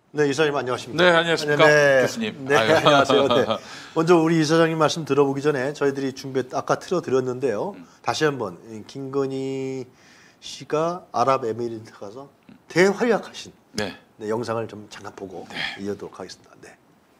네, 이사장님 안녕하십니까? 네, 안녕하십니까? 네, 교수님. 네, 안녕하세요. 네. 먼저 우리 이사장님 말씀 들어보기 전에 저희들이 아까 틀어드렸는데요. 다시 한번 김건희 씨가 아랍에미리트 가서 대활약하신 네. 네, 영상을 좀 잠깐 보고 이어도록 하겠습니다. 네.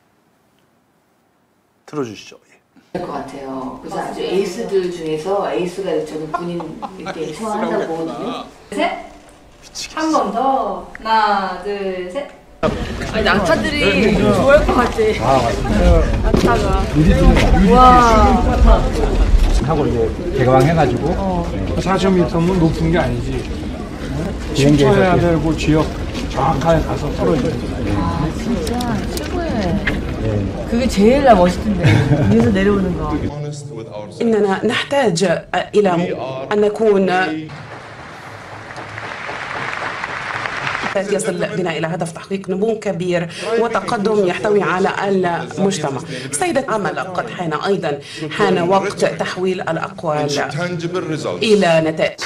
틀어주시죠. 될 것 같아요. 그래서 아주 에이스들 중에서 에이스가 저는 군인 이렇게 생활한다고 보거든요. 셋. 한 번 더. 하나, 둘, 셋. 아니, 낙타들이 좋아할 것 같아. 낙타가. 와. 하고 이제 개방해가지고 4,000m면 높은 게 아니지. 비행기에서 춤춰야 되고 지역 정확하게 가서 떨어져야 돼. 아 진짜 최고예요. 그게 제일 멋있던데 위에서 내려오는 거. إننا نحتاج إلى أن نكون يصل بنا إلى هدف تحقيق نمو كبير وتقدم يحتوي على المجتمع. سيدة عمل قد حان أيضا حان وقت تحويل الأقوال إلى نتائج.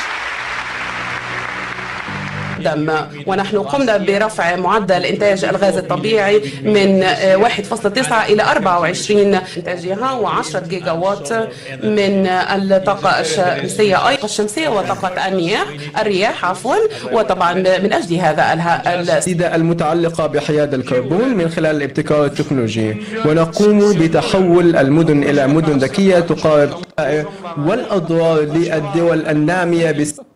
ونحن قمنا برفع معدل إنتاج الغاز الطبيعي من 1.9 إلى 24 إنتاجها و10 جيجا وات من الطاقة الشمسية وطاقة الرياح وطبعا من أجل هذا السيدة المتعلقة بحياد الكربون من خلال الابتكار التكنولوجي ونقوم بتحول المدن إلى مدن ذكية تقارب والأضرار للدول النامية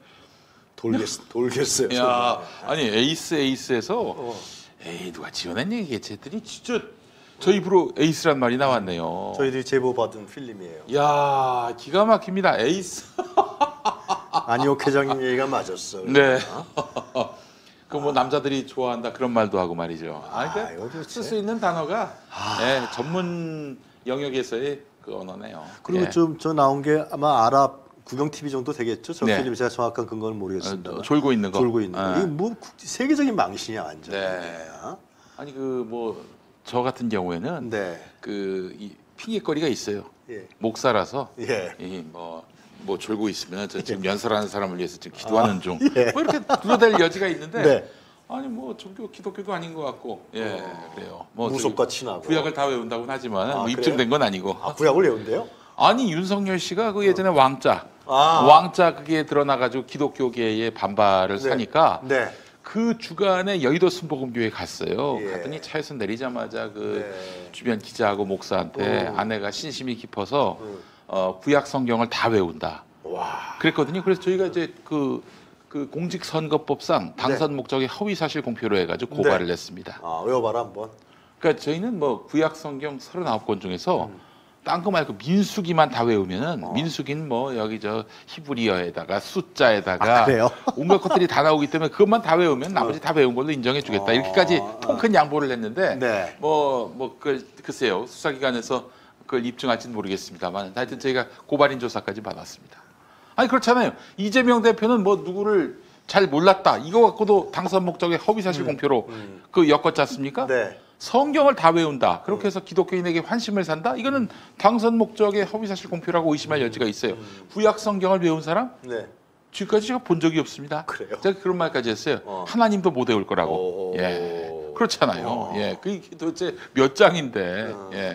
돌겠어요. 야, 아니 에이스에서 에이 누가 지어낸 얘기겠지 했더니 진짜 저 입으로 에이스란 말이 나왔네요. 저희들이 제보 받은 필름이에요. 야, 기가 막힙니다. 에이스. 안희옥 회장님 얘기가 맞았어. 네. 그 뭐 남자들이 좋아한다 그런 말도 하고 말이죠. 이거 쓸 수 있는 단어가 전문 영역에서의 그 언어네요. 그리고 좀 저 나온 게 아마 아랍 구경 TV 정도 되겠죠? 저 네. 필름 제가 정확한 근거는 모르겠습니다. 졸고 있는 거. 졸고 있는 거. 이게 뭐 세계적인 망신이야 완전. 네. 아니 그 뭐 저 같은 경우에는 네. 이 핑계거리가 있어요. 예. 목사라서 예. 뭐 졸고 있으면 저 지금 연설하는 사람을 위해서 지금 기도하는 중. 예. 뭐 이렇게 둘러댈 여지가 있는데. 네. 아니 뭐 종교 기독교도 아닌 것 같고. 예, 그래요. 뭐 무속과 친하고. 구약을 다 외운다고는 하지만 뭐 그래요? 입증된 건 아니고. 구약을 외운대요? 아니 윤석열 씨가 그 예전에 왕자 그게 드러나가지고 기독교계의 반발을 사니까 네. 그 주간에 여의도 순복음교회 갔어요. 예. 갔더니 차에서 내리자마자 주변 기자하고 목사한테 아내가 신심이 깊어서 구약 성경을 다 외운다. 와. 그랬거든요. 그래서 저희가 이제 그 공직선거법상 당선 목적의 허위 사실 공표로 해가지고 고발을 냈습니다. 외워봐라 한번. 그러니까 저희는 뭐 구약 성경 39권 중에서 딴 거 말고 민수기만 다 외우면은 민수기는 뭐 여기 저 히브리어에다가 숫자에다가 온갖 것들이 다 나오기 때문에 그것만 다 외우면 나머지 다 외운 걸로 인정해 주겠다. 이렇게까지 통큰 양보를 했는데 글쎄요. 수사기관에서 그걸 입증할지는 모르겠습니다만 하여튼 저희가 고발인 조사까지 받았습니다. 아니 그렇잖아요. 이재명 대표는 뭐 누구를 잘 몰랐다. 이거 갖고도 당선 목적의 허위사실 공표로 엮었지 않습니까? 네. 성경을 다 외운다. 그렇게 해서 기독교인에게 환심을 산다. 이거는 당선 목적의 허위사실 공표라고 의심할 여지가 있어요. 구약 성경을 외운 사람? 네. 지금까지 제가 본 적이 없습니다. 그래요? 제가 그런 말까지 했어요. 하나님도 못 외울 거라고. 그렇잖아요. 그게 도대체 몇 장인데.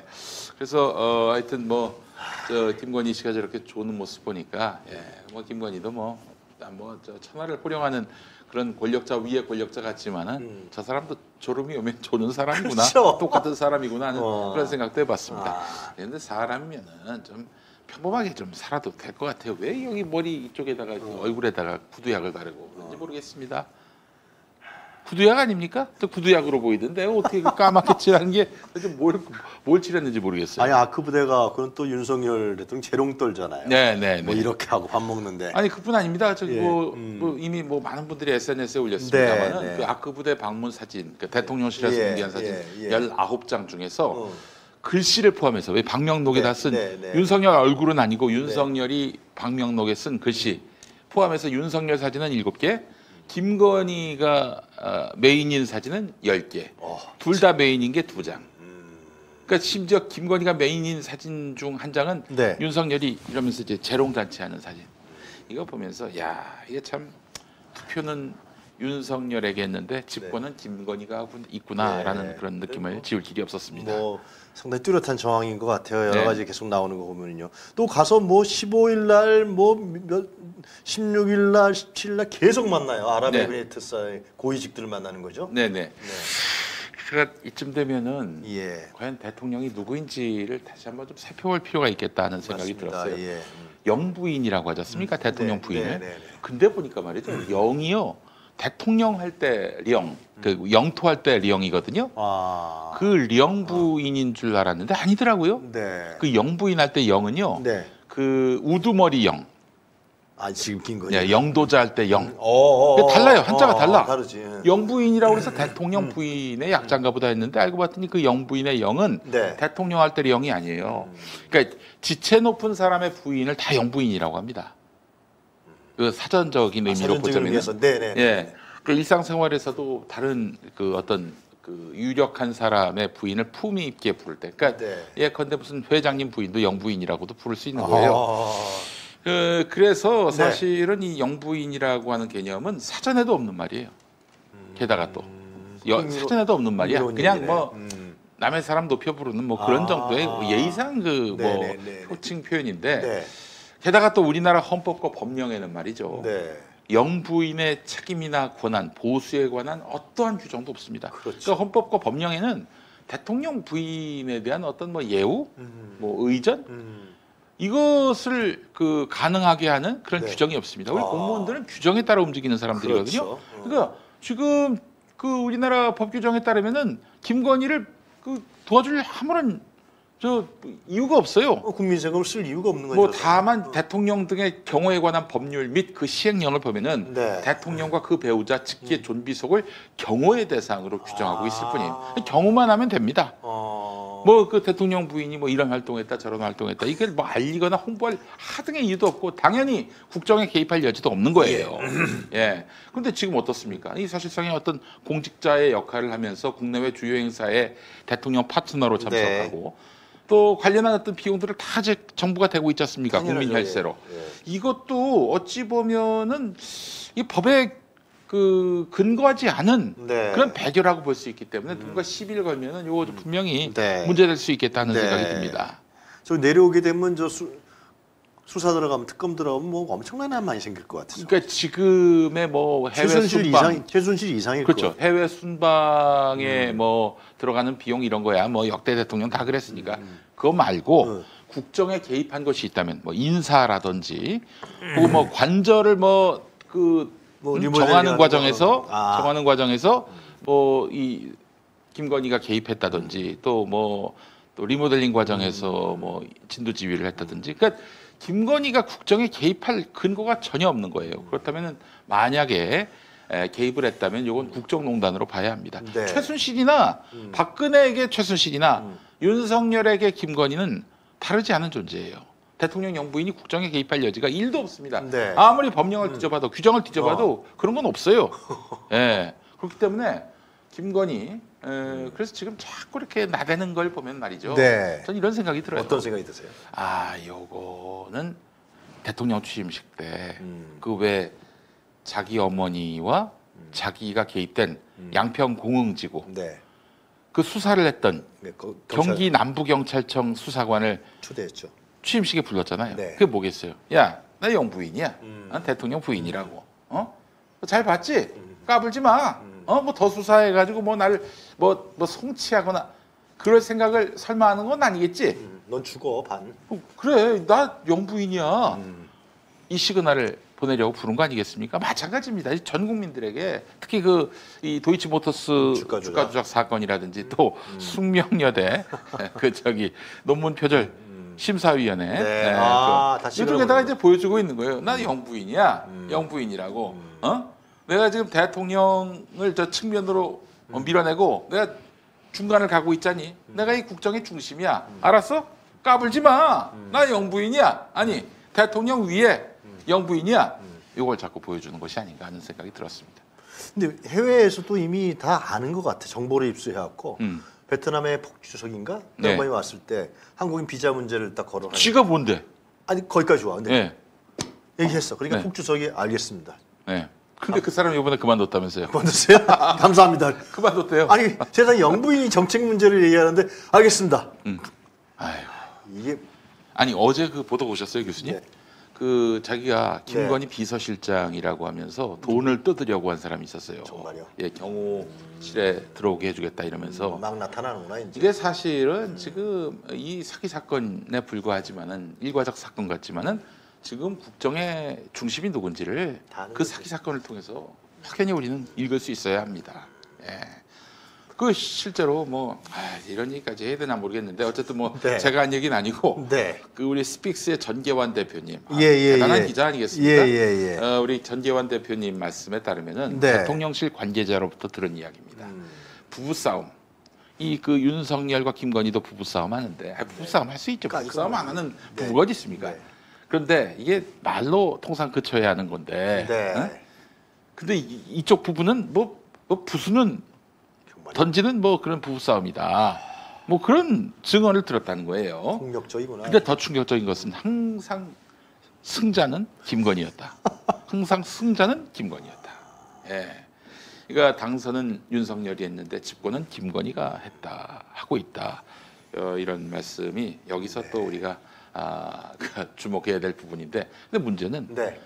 그래서 하여튼 저 김건희 씨가 저렇게 조는 모습 보니까 김건희도 저 천하를 호령하는 그런 권력자 위의 권력자 같지만은 저 사람도 졸음이 오면 조는 사람이구나. 그렇죠. 똑같은 사람이구나 하는 그런 생각도 해봤습니다. 그런데 사람이면은 좀 평범하게 좀 살아도 될 것 같아요. 왜 여기 머리 이쪽에다가 얼굴에다가 구두약을 바르고 그런지 모르겠습니다. 구두약 아닙니까? 또 구두약으로 보이던데 어떻게 까맣게 칠하는 게 뭘 칠했는지 모르겠어요. 아니 아크 부대가 그건 또 윤석열 대통령 재롱 떨잖아요. 네. 뭐 이렇게 하고 밥 먹는데. 아니 그뿐 아닙니다. 저기 이미 많은 분들이 SNS에 올렸습니다만은 그 아크 부대 방문 사진, 그 대통령실에서 공개한 사진 19장 중에서 글씨를 포함해서 왜 방명록에다 쓴 윤석열 얼굴은 아니고 윤석열이 방명록에 쓴 글씨 포함해서 윤석열 사진은 7개. 김건희가 메인인 사진은 10개. 둘 다 메인인 게 2장. 그러니까 심지어 김건희가 메인인 사진 중 한 장은 윤석열이 이러면서 이제 재롱잔치하는 사진. 이거 보면서 야 이게 참 투표는 윤석열에게 했는데 집권은 김건희가 하고 있구나라는 네. 그런 느낌을 지울 길이 없었습니다. 뭐 상당히 뚜렷한 정황인 것 같아요. 여러 네. 가지 계속 나오는 거 보면요. 또 가서 뭐 15일 날, 뭐 16일 날, 17일 날 계속 만나요. 아랍에미리트사의 고위직들을 만나는 거죠. 네네. 그러니까 이쯤 되면은 예. 과연 대통령이 누구인지를 다시 한번 좀 살펴볼 필요가 있겠다는 생각이 맞습니다. 들었어요. 예. 영부인이라고 하지 않습니까? 대통령 네, 부인을. 네, 네, 네. 근데 보니까 말이죠. 영이요. 대통령 할 때 령, 그 영토할 때 령이거든요. 아. 그 령 부인인 줄 알았는데 아니더라고요. 네. 그 영부인 할 때 영은요. 네. 그 우두머리 영, 아 지금 김건희. 예, 영도자 할 때 영. 어, 달라요. 한자가 달라. 다르지. 예. 영부인이라고 해서 대통령 부인의 약자인가 보다 했는데 알고 봤더니 그 영부인의 영은 네. 대통령 할 때 영이 아니에요. 그러니까 지체 높은 사람의 부인을 다 영부인이라고 합니다. 그 사전적인 의미로 사전적인 보자면 의미에서 네네. 예. 그 일상생활에서도 다른 그 어떤 그 유력한 사람의 부인을 품위 있게 부를 때, 그러니까 네. 예컨대 무슨 회장님 부인도 영부인이라고도 부를 수 있는 거예요. 아. 그래서 네. 사실은 이 영부인이라고 하는 개념은 사전에도 없는 말이에요. 게다가 또 사전에도 없는 말이야. 흥미로운 그냥 얘기네. 뭐 남의 사람 높여 부르는 뭐 그런 정도의 예의상 그 뭐 네네네. 호칭 표현인데 네. 게다가 또 우리나라 헌법과 법령에는 말이죠. 네. 영부인의 책임이나 권한, 보수에 관한 어떠한 규정도 없습니다. 그렇죠. 그러니까 헌법과 법령에는 대통령 부인에 대한 어떤 뭐 예우, 뭐 의전 이것을 그 가능하게 하는 그런 네. 규정이 없습니다. 우리 아. 공무원들은 규정에 따라 움직이는 사람들이거든요. 그렇죠. 그러니까 지금 그 우리나라 법 규정에 따르면은 김건희를 그 도와줄 아무런 저 이유가 없어요. 국민 세금을 쓸 이유가 없는 거죠. 뭐 다만 대통령 등의 경호에 관한 법률 및 그 시행령을 보면은 네. 대통령과 그 배우자 직계 존비속을 경호의 대상으로 규정하고 있을 뿐이에요. 경호만 하면 됩니다. 뭐 그 대통령 부인이 뭐 이런 활동했다 저런 활동했다 이게 뭐 알리거나 홍보할 하등의 이유도 없고 당연히 국정에 개입할 여지도 없는 거예요. 예. 그런데 지금 어떻습니까? 이 사실상의 어떤 공직자의 역할을 하면서 국내외 주요 행사에 대통령 파트너로 참석하고 또 관련한 어떤 비용들을 다 이제 정부가 대고 있지 않습니까? 당연하죠. 국민 혈세로. 예. 이것도 어찌 보면은 이 법에 그 근거하지 않은 네. 그런 배교라고 볼 수 있기 때문에 누가 시비를 걸면은 요거 좀 분명히 네. 문제될 수 있겠다는 네. 생각이 듭니다. 저 내려오게 되면 저 수사 들어가면 특검 들어가면 뭐 엄청난 한 많이 생길 것 같아요. 그러니까 지금의 뭐 해외 최순실 순방 이상 최순실 이상일 그렇죠. 것 해외 순방에 뭐 들어가는 비용 이런 거야. 뭐 역대 대통령 다 그랬으니까 그거 말고 국정에 개입한 것이 있다면 뭐 인사라든지 혹은 뭐 관절을 뭐그 뭐 리모델링 정하는 하는 과정에서 거. 아. 정하는 과정에서 뭐 이 김건희가 개입했다든지 또 뭐 또 리모델링 과정에서 뭐 진두지휘를 했다든지 그러니까 김건희가 국정에 개입할 근거가 전혀 없는 거예요. 그렇다면은 만약에 개입을 했다면 이건 국정농단으로 봐야 합니다. 네. 최순실이나 박근혜에게 최순실이나 윤석열에게 김건희는 다르지 않은 존재예요. 대통령 영부인이 국정에 개입할 여지가 1도 없습니다. 네. 아무리 법령을 뒤져봐도 규정을 뒤져봐도 그런 건 없어요. 예. 그렇기 때문에 김건희 그래서 지금 자꾸 이렇게 나대는 걸 보면 말이죠. 네. 전 이런 생각이 들어요. 어떤 생각이 드세요? 아, 요거는 대통령 취임식 때 그 음. 왜 자기 어머니와 자기가 개입된 양평 공흥지구 네. 그 수사를 했던 네, 경기 남부경찰청 수사관을 초대했죠. 취임식에 불렀잖아요. 네. 그게 뭐겠어요? 야, 나 영부인이야. 난 대통령 부인이라고. 잘 봤지? 까불지 마. 뭐 더 수사해가지고 뭐 나를 뭐 송치하거나 그럴 생각을 설마 하는 건 아니겠지? 넌 죽어 반. 그래, 나 영부인이야. 이 시그널을 보내려고 부른 거 아니겠습니까? 마찬가지입니다. 전 국민들에게 특히 그 이 도이치모터스 주가 주가 조작 사건이라든지 또 숙명여대 그 저기 논문 표절 심사위원회 네. 그 다시 이쪽에다가 이제 보여주고 있는 거예요. 난 영부인이야, 영부인이라고. 내가 지금 대통령을 저 측면으로 밀어내고 내가 중간을 가고 있자니. 내가 이 국정의 중심이야. 알았어? 까불지 마. 나 영부인이야. 아니 대통령 위에 영부인이야. 이걸 자꾸 보여주는 것이 아닌가 하는 생각이 들었습니다. 근데 해외에서도 이미 다 아는 것 같아. 정보를 입수해갖고 베트남의 폭주석인가 네. 양반이 왔을 때 한국인 비자 문제를 딱 걸어놔. 쥐가 뭔데? 아니 거기까지 와. 근데 네. 얘기했어. 그러니까 네. 폭주석이 알겠습니다. 네. 근데 그 사람 이번에 그만뒀다면서요? 그만두세요. 감사합니다. 그만뒀대요. 아니 세상 영부인이 정책 문제를 얘기하는데 알겠습니다. 아유. 이게 아니 어제 그 보도 보셨어요, 교수님? 네. 그 자기가 김건희 비서실장이라고 하면서 돈을 뜯으려고 한 사람이 있었어요. 정말요? 예, 경호실에 들어오게 해주겠다 이러면서 막 나타나는구나 이제. 이게 사실은 지금 이 사기 사건에 불과하지만은 일과적 사건 같지만은 지금 국정의 중심이 누군지를 그 사기 사건을 통해서 확연히 우리는 읽을 수 있어야 합니다. 예. 그 실제로 뭐 이런 얘기까지 해야 되나 모르겠는데 어쨌든 뭐 네. 제가 한 얘기는 아니고 네. 그 우리 스픽스의 전계환 대표님 예, 대단한 예. 기자 아니겠습니까? 예. 우리 전계환 대표님 말씀에 따르면은 네. 대통령실 관계자로부터 들은 이야기입니다. 부부싸움. 이 그 윤석열과 김건희도 부부싸움 하는데 부부싸움 할 수 있죠. 부부싸움 안 하는 부부가 어디 있습니까? 네. 그런데 이게 말로 통상 그쳐야 하는 건데. 네. 어? 근데 이쪽 부부는 뭐 부수는 던지는 뭐 그런 부부싸움이다. 뭐 그런 증언을 들었다는 거예요. 폭력적이구나. 근데 더 충격적인 것은 항상 승자는 김건희였다. 항상 승자는 김건희였다. 예. 그러니까 당선은 윤석열이 했는데 집권은 김건희가 했다. 하고 있다. 이런 말씀이 여기서 또 우리가 주목해야 될 부분인데, 근데 문제는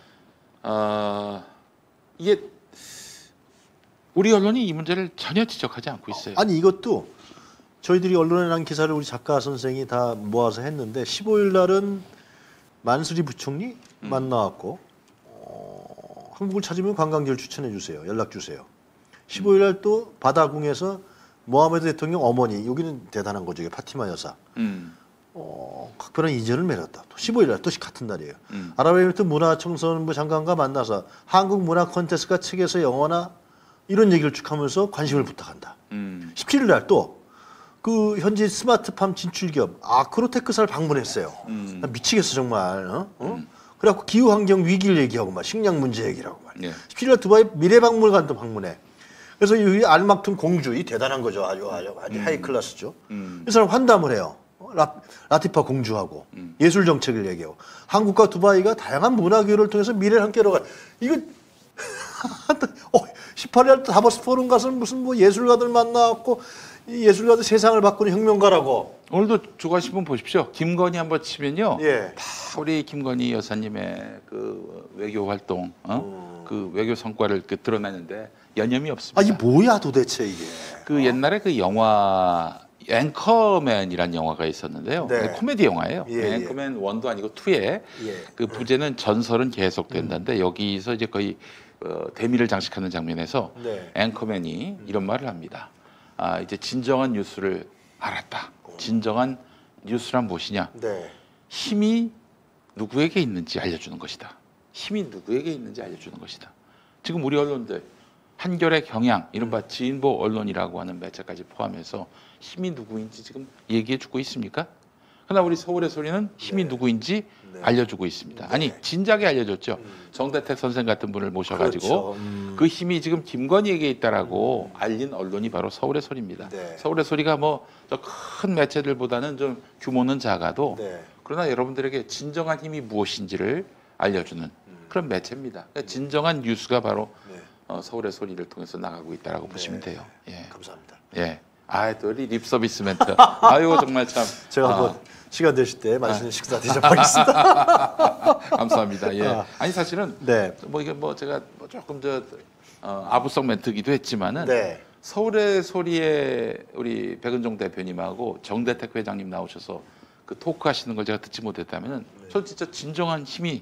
이게 우리 언론이 이 문제를 전혀 지적하지 않고 있어요. 아니 이것도 저희들이 언론에 난 기사를 우리 작가 선생이 다 모아서 했는데 15일 날은 만수리 부총리 만나왔고 한국을 찾으면 관광지를 추천해 주세요. 연락 주세요. 15일 날 또 바다궁에서 모하메드 대통령 어머니, 여기는 대단한 거죠. 파티마 여사. 각별한 인연을 맺었다. 또 15일 날 또 같은 날이에요. 아랍에미리트 문화청소년부 장관과 만나서 한국 문화 콘테스트가 측에서 영화나 이런 얘기를 쭉 하면서 관심을 부탁한다. 17일 날 또 그 현지 스마트팜 진출기업 아크로테크사를 방문했어요. 나 미치겠어 정말. 그래갖고 기후환경 위기를 얘기하고 막 식량 문제 얘기를 하고 막. 17일 날 두바이 미래박물관도 방문해. 그래서 이 알막툰 공주, 이 대단한 거죠. 아주 하이 클래스죠. 이 사람 환담을 해요. 라티파 공주하고 예술 정책을 얘기하고 한국과 두바이가 다양한 문화 교류를 통해서 미래를 함께로 가. 이거 18일 날 다보스 포럼 가서 무슨 뭐 예술가들 만나갖고 이 예술가들 세상을 바꾸는 혁명가라고. 오늘도 조간신문 보십시오. 김건희 한번 치면요. 예. 다 우리 김건희 여사님의 그 외교 활동, 그 외교 성과를 드러내는데 여념이 없습니다. 이게 뭐야 도대체 이게. 그 옛날에 그 영화 앵커맨이라는 영화가 있었는데요. 네. 코미디 영화예요. 예. 앵커맨 1도 아니고 2에 그 부제는 전설은 계속된다는데 여기서 이제 거의 대미를 장식하는 장면에서 앵커맨이 이런 말을 합니다. 이제 진정한 뉴스를 알았다. 진정한 뉴스란 무엇이냐? 힘이 누구에게 있는지 알려주는 것이다. 힘이 누구에게 있는지 알려주는 것이다. 지금 우리 언론들 한겨레, 경향, 이른바 진보 언론이라고 하는 매체까지 포함해서 힘이 누구인지 지금 얘기해주고 있습니까? 그러나 우리 서울의 소리는 힘이 누구인지 알려주고 있습니다. 아니 진작에 알려줬죠. 정대택 선생 같은 분을 모셔가지고 그 힘이 지금 김건희에게 있다라고 알린 언론이 바로 서울의 소리입니다. 서울의 소리가 뭐 큰 매체들보다는 좀 규모는 작아도 그러나 여러분들에게 진정한 힘이 무엇인지를 알려주는 그런 매체입니다. 그러니까 진정한 뉴스가 바로 서울의 소리를 통해서 나가고 있다라고 보시면 돼요. 예. 감사합니다. 예. 또 립 서비스 멘트. 아유 정말 참. 제가 한번 시간 되실 때 맛있는 식사 대접하겠습니다. 감사합니다. 예. 아니 사실은 뭐 이게 뭐 제가 뭐 조금 아부성 멘트기도 했지만은 서울의 소리에 우리 백은종 대표님하고 정대택 회장님 나오셔서 그 토크 하시는 걸 제가 듣지 못했다면은 저 진짜 진정한 힘이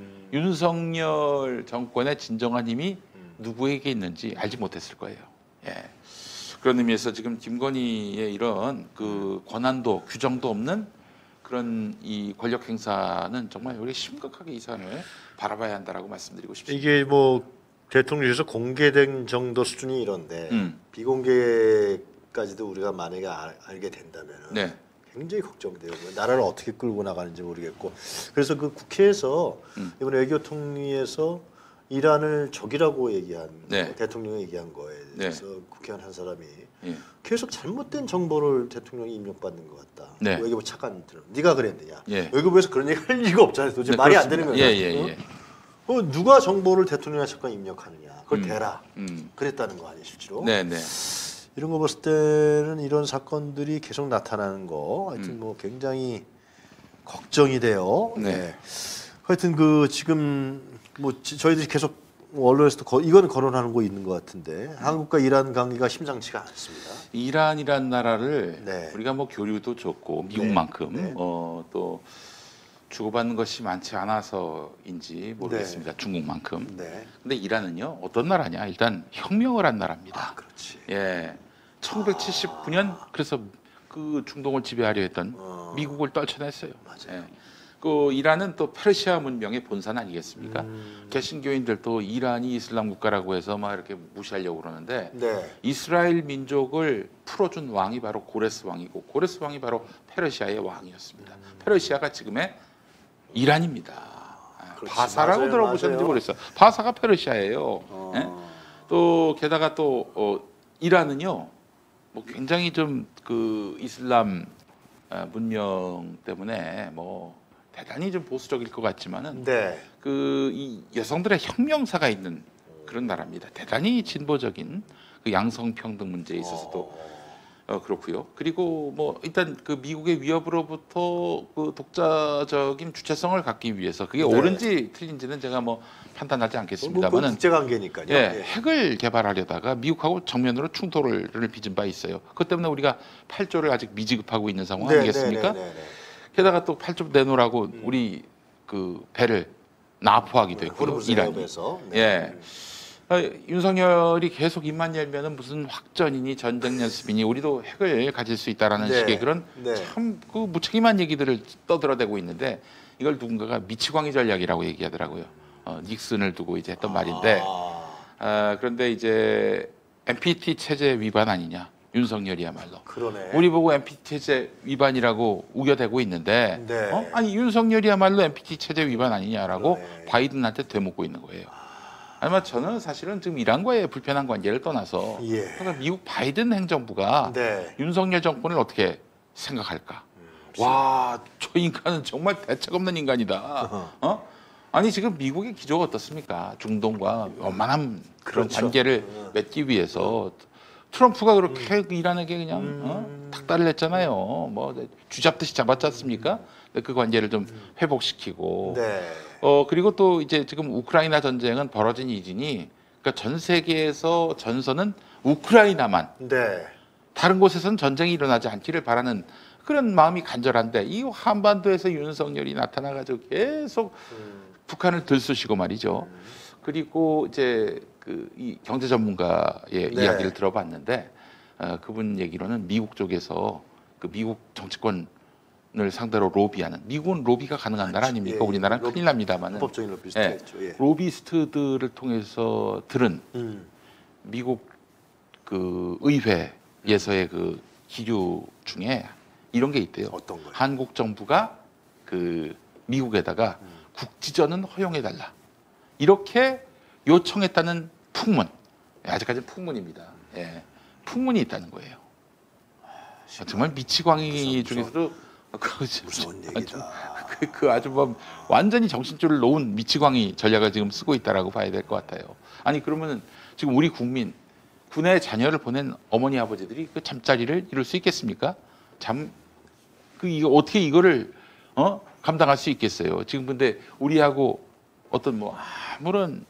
윤석열 정권의 진정한 힘이 누구에게 있는지 알지 못했을 거예요. 예. 그런 의미에서 지금 김건희의 이런 그 권한도 규정도 없는 그런 이 권력 행사는 정말 우리 심각하게 이 사안을 바라봐야 한다라고 말씀드리고 싶습니다. 이게 뭐 대통령실에서 공개된 정도 수준이 이런데 비공개까지도 우리가 만약에 알게 된다면 굉장히 걱정돼요. 나라를 어떻게 끌고 나가는지 모르겠고. 그래서 그 국회에서 이번 외교통리에서 이란을 적이라고 얘기한 대통령이 얘기한 거에 대해서 국회의원 한 사람이 계속 잘못된 정보를 대통령이 입력받는 것 같다. 외교부 차관들은 네가 그랬느냐. 외교부에서 그런 얘기 할 리가 없잖아요. 도대체 말이 안 되는 거예요. 누가 정보를 대통령 채권에 입력하느냐, 그걸 대라. 그랬다는 거 아니에요, 실제로? 네네. 이런 거 봤을 때는 이런 사건들이 계속 나타나는 거, 하여튼 뭐 굉장히 걱정이 돼요. 네. 하여튼 그 지금 뭐 저희들이 계속 언론에서도 이거는 거론하는 거 있는 것 같은데 한국과 이란 관계가 심상치가 않습니다. 이란이란 나라를 네. 우리가 뭐 교류도 좋고 미국만큼 네. 또 주고받는 것이 많지 않아서인지 모르겠습니다. 중국만큼. 네. 근데 이란은요 어떤 나라냐? 일단 혁명을 한 나라입니다. 그렇지. 예, 1979년 그래서 그 중동을 지배하려 했던 미국을 떨쳐냈어요. 맞아요. 예. 그 이란은 또 페르시아 문명의 본산 아니겠습니까? 개신교인들도 이란이 이슬람 국가라고 해서 막 이렇게 무시하려고 그러는데 네. 이스라엘 민족을 풀어준 왕이 바로 고레스 왕이고 고레스 왕이 바로 페르시아의 왕이었습니다. 페르시아가 지금의 이란입니다. 그렇지. 바사라고 맞아요, 들어보셨는지 맞아요. 모르겠어요. 바사가 페르시아예요. 예? 또 게다가 또 이란은요, 뭐 굉장히 좀 그 이슬람 문명 때문에 뭐 대단히 좀 보수적일 것 같지만은 네. 그 이 여성들의 혁명사가 있는 그런 나라입니다. 대단히 진보적인 그 양성평등 문제에 있어서도 그렇고요. 그리고 뭐 일단 그 미국의 위협으로부터 그 독자적인 주체성을 갖기 위해서 그게 네. 옳은지 틀린지는 제가 뭐 판단하지 뭐 않겠습니다만은 국제관계니까요. 예, 핵을 개발하려다가 미국하고 정면으로 충돌을 빚은 바 있어요. 그것 때문에 우리가 8조를 아직 미지급하고 있는 상황 아니겠습니까? 네. 게다가 또 8조 내놓으라고 우리 그 배를 납포하기도 했고요. 호르무즈 이란이. 해협에서. 예. 윤석열이 계속 입만 열면은 무슨 확전이니 전쟁 연습이니 우리도 핵을 가질 수 있다라는 네. 식의 그런 네. 참 그 무책임한 얘기들을 떠들어대고 있는데 이걸 누군가가 미치광이 전략이라고 얘기하더라고요. 닉슨을 두고 이제 했던 말인데 그런데 이제 NPT 체제 위반 아니냐 윤석열이야말로. 그러네. 우리 보고 NPT 체제 위반이라고 우겨대고 있는데 네. 아니 윤석열이야말로 NPT 체제 위반 아니냐라고 그러네. 바이든한테 되묻고 있는 거예요. 아니면 저는 사실은 지금 이란과의 불편한 관계를 떠나서 예. 그러니까 미국 바이든 행정부가 네. 윤석열 정권을 어떻게 생각할까? 와, 저 인간은 정말 대책 없는 인간이다. 아니 지금 미국의 기조가 어떻습니까? 중동과 원만한 그런 그렇죠. 관계를 맺기 위해서 트럼프가 그렇게 이란에게 그냥 탁달을 했잖아요. 뭐 쥐잡듯이 잡았지 않습니까? 그 관계를 좀 회복시키고. 네. 그리고 또 이제 지금 우크라이나 전쟁은 벌어진 이진이 그러니까 전 세계에서 전선은 우크라이나만 네. 다른 곳에서는 전쟁이 일어나지 않기를 바라는 그런 마음이 간절한데 이 한반도에서 윤석열이 나타나가지고 계속 북한을 들쑤시고 말이죠. 그리고 이제 그 이 경제 전문가의 네. 이야기를 들어봤는데 그분 얘기로는 미국 쪽에서 그 미국 정치권을 상대로 로비하는 미국은 로비가 가능한 나라 아닙니까? 예, 우리나라는 큰일 납니다만은 법적인 로비스트죠. 예. 로비스트들을 통해서 들은 미국 그 의회에서의 그 기류 중에 이런 게 있대요. 어떤 거요? 한국 정부가 그 미국에다가 국지전은 허용해 달라 이렇게 요청했다는 풍문. 아직까지는 풍문입니다. 예, 풍문이 있다는 거예요. 정말 미치광이 중에서도 무서운 얘기다. 그 아주 뭐 완전히 정신줄을 놓은 미치광이 전략을 지금 쓰고 있다라고 봐야 될 것 같아요. 아니 그러면은 지금 우리 국민 군에 자녀를 보낸 어머니 아버지들이 그 잠자리를 이룰 수 있겠습니까? 이거 어떻게 이거를 감당할 수 있겠어요? 지금 근데 우리하고 어떤 뭐 아무런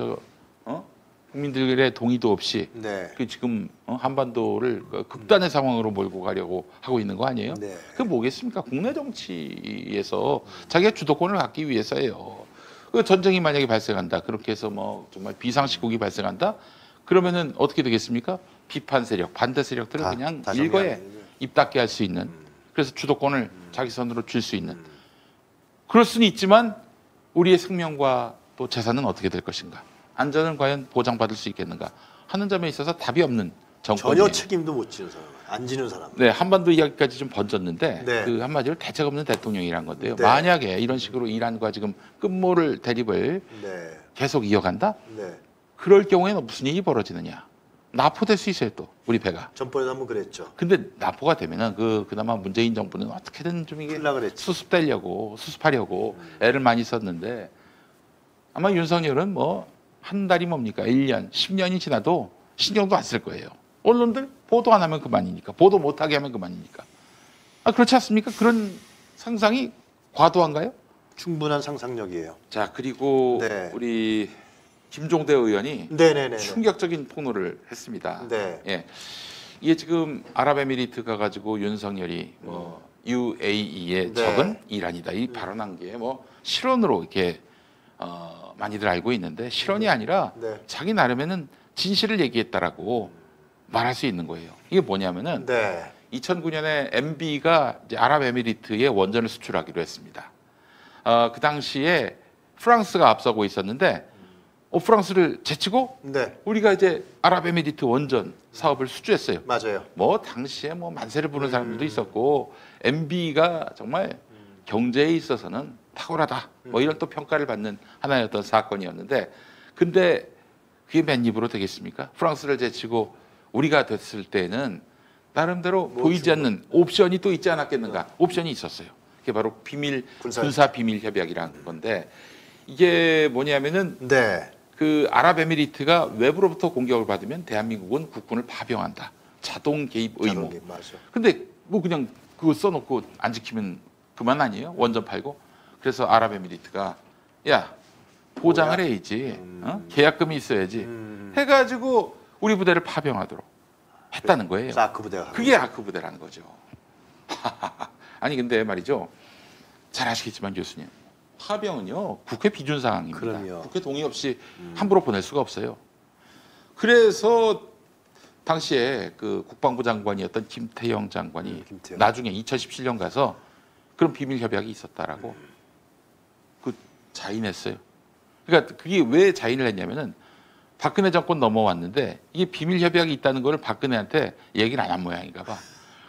국민들의 동의도 없이 네. 그 지금 한반도를 극단의 상황으로 몰고 가려고 하고 있는 거 아니에요? 네. 그게 뭐겠습니까? 국내 정치에서 자기가 주도권을 갖기 위해서예요. 그 전쟁이 만약에 발생한다. 그렇게 해서 뭐 정말 비상시국이 발생한다. 그러면은 어떻게 되겠습니까? 비판 세력, 반대 세력들을 그냥 다 일거에 정리하는 거죠. 입 닫게 할 수 있는. 그래서 주도권을 자기 손으로 줄 수 있는. 그럴 수는 있지만 우리의 생명과 또 재산은 어떻게 될 것인가? 안전은 과연 보장받을 수 있겠는가 하는 점에 있어서 답이 없는 정권이에요. 전혀 책임도 못 지는 사람, 안 지는 사람. 네, 한반도 이야기까지 좀 번졌는데 네. 그 한마디로 대책 없는 대통령이란 건데요. 네. 만약에 이런 식으로 이란과 지금 끝모를 대립을 네. 계속 이어간다? 네. 그럴 경우에는 무슨 일이 벌어지느냐? 납포될 수 있어요, 또 우리 배가. 전번에 한번 그랬죠. 근데 납포가 되면은 그나마 문재인 정부는 어떻게든 좀 이게 풀라 그랬지. 수습하려고 애를 많이 썼는데 아마 윤석열은 뭐 한 달이 뭡니까? 1년, 10년이 지나도 신경도 안 쓸 거예요. 언론들 보도 안 하면 그만이니까. 보도 못하게 하면 그만이니까. 아, 그렇지 않습니까? 그런 상상이 과도한가요? 충분한 상상력이에요. 자, 그리고 네. 우리 김종대 의원이 네네네. 충격적인 폭로를 했습니다. 네. 예. 이게 지금 아랍에미리트 가가지고 윤석열이 뭐 UAE의 네. 적은 이란이다 이 발언한 게 뭐 실언으로 이렇게 많이들 알고 있는데 실언이 아니라 네. 자기 나름에는 진실을 얘기했다라고 말할 수 있는 거예요. 이게 뭐냐면은 네. 2009년에 MB가 이제 아랍에미리트에 원전을 수출하기로 했습니다. 그 당시에 프랑스가 앞서고 있었는데 프랑스를 제치고 네. 우리가 이제 아랍에미리트 원전 사업을 수주했어요. 맞아요. 뭐 당시에 뭐 만세를 부는 사람들도 있었고 MB가 정말 경제에 있어서는 탁월하다. 뭐 이런 또 평가를 받는 하나의 어떤 사건이었는데 근데 그게 맨입으로 되겠습니까? 프랑스를 제치고 우리가 됐을 때는 나름대로 보이지 않는 옵션이 또 있지 않았겠는가? 옵션이 있었어요. 그게 바로 비밀 군사 비밀 협약이라는 건데 이게 뭐냐면은 네. 그 아랍에미리트가 외부로부터 공격을 받으면 대한민국은 국군을 파병한다. 자동 개입 의무. 맞아. 근데 뭐 그냥 그거 써놓고 안 지키면 그만 아니에요? 원전 팔고. 그래서 아랍에미리트가 야 보장을 해야지. 계약금이 있어야지. 해가지고 우리 부대를 파병하도록 했다는 거예요. 아크 부대가. 그게 아크 부대라는 거죠. 아니 근데 말이죠. 잘 아시겠지만 교수님. 파병은요 국회 비준 사항입니다. 그럼요. 국회 동의 없이 함부로 보낼 수가 없어요. 그래서 당시에 그 국방부 장관이었던 김태영 장관이 김태영. 나중에 2017년 가서 그런 비밀 협약이 있었다라고 그 자인했어요. 그러니까 그게 왜 자인을 했냐면은 박근혜 정권 넘어왔는데 이게 비밀 협약이 있다는 거를 박근혜한테 얘기를 안 한 모양인가 봐.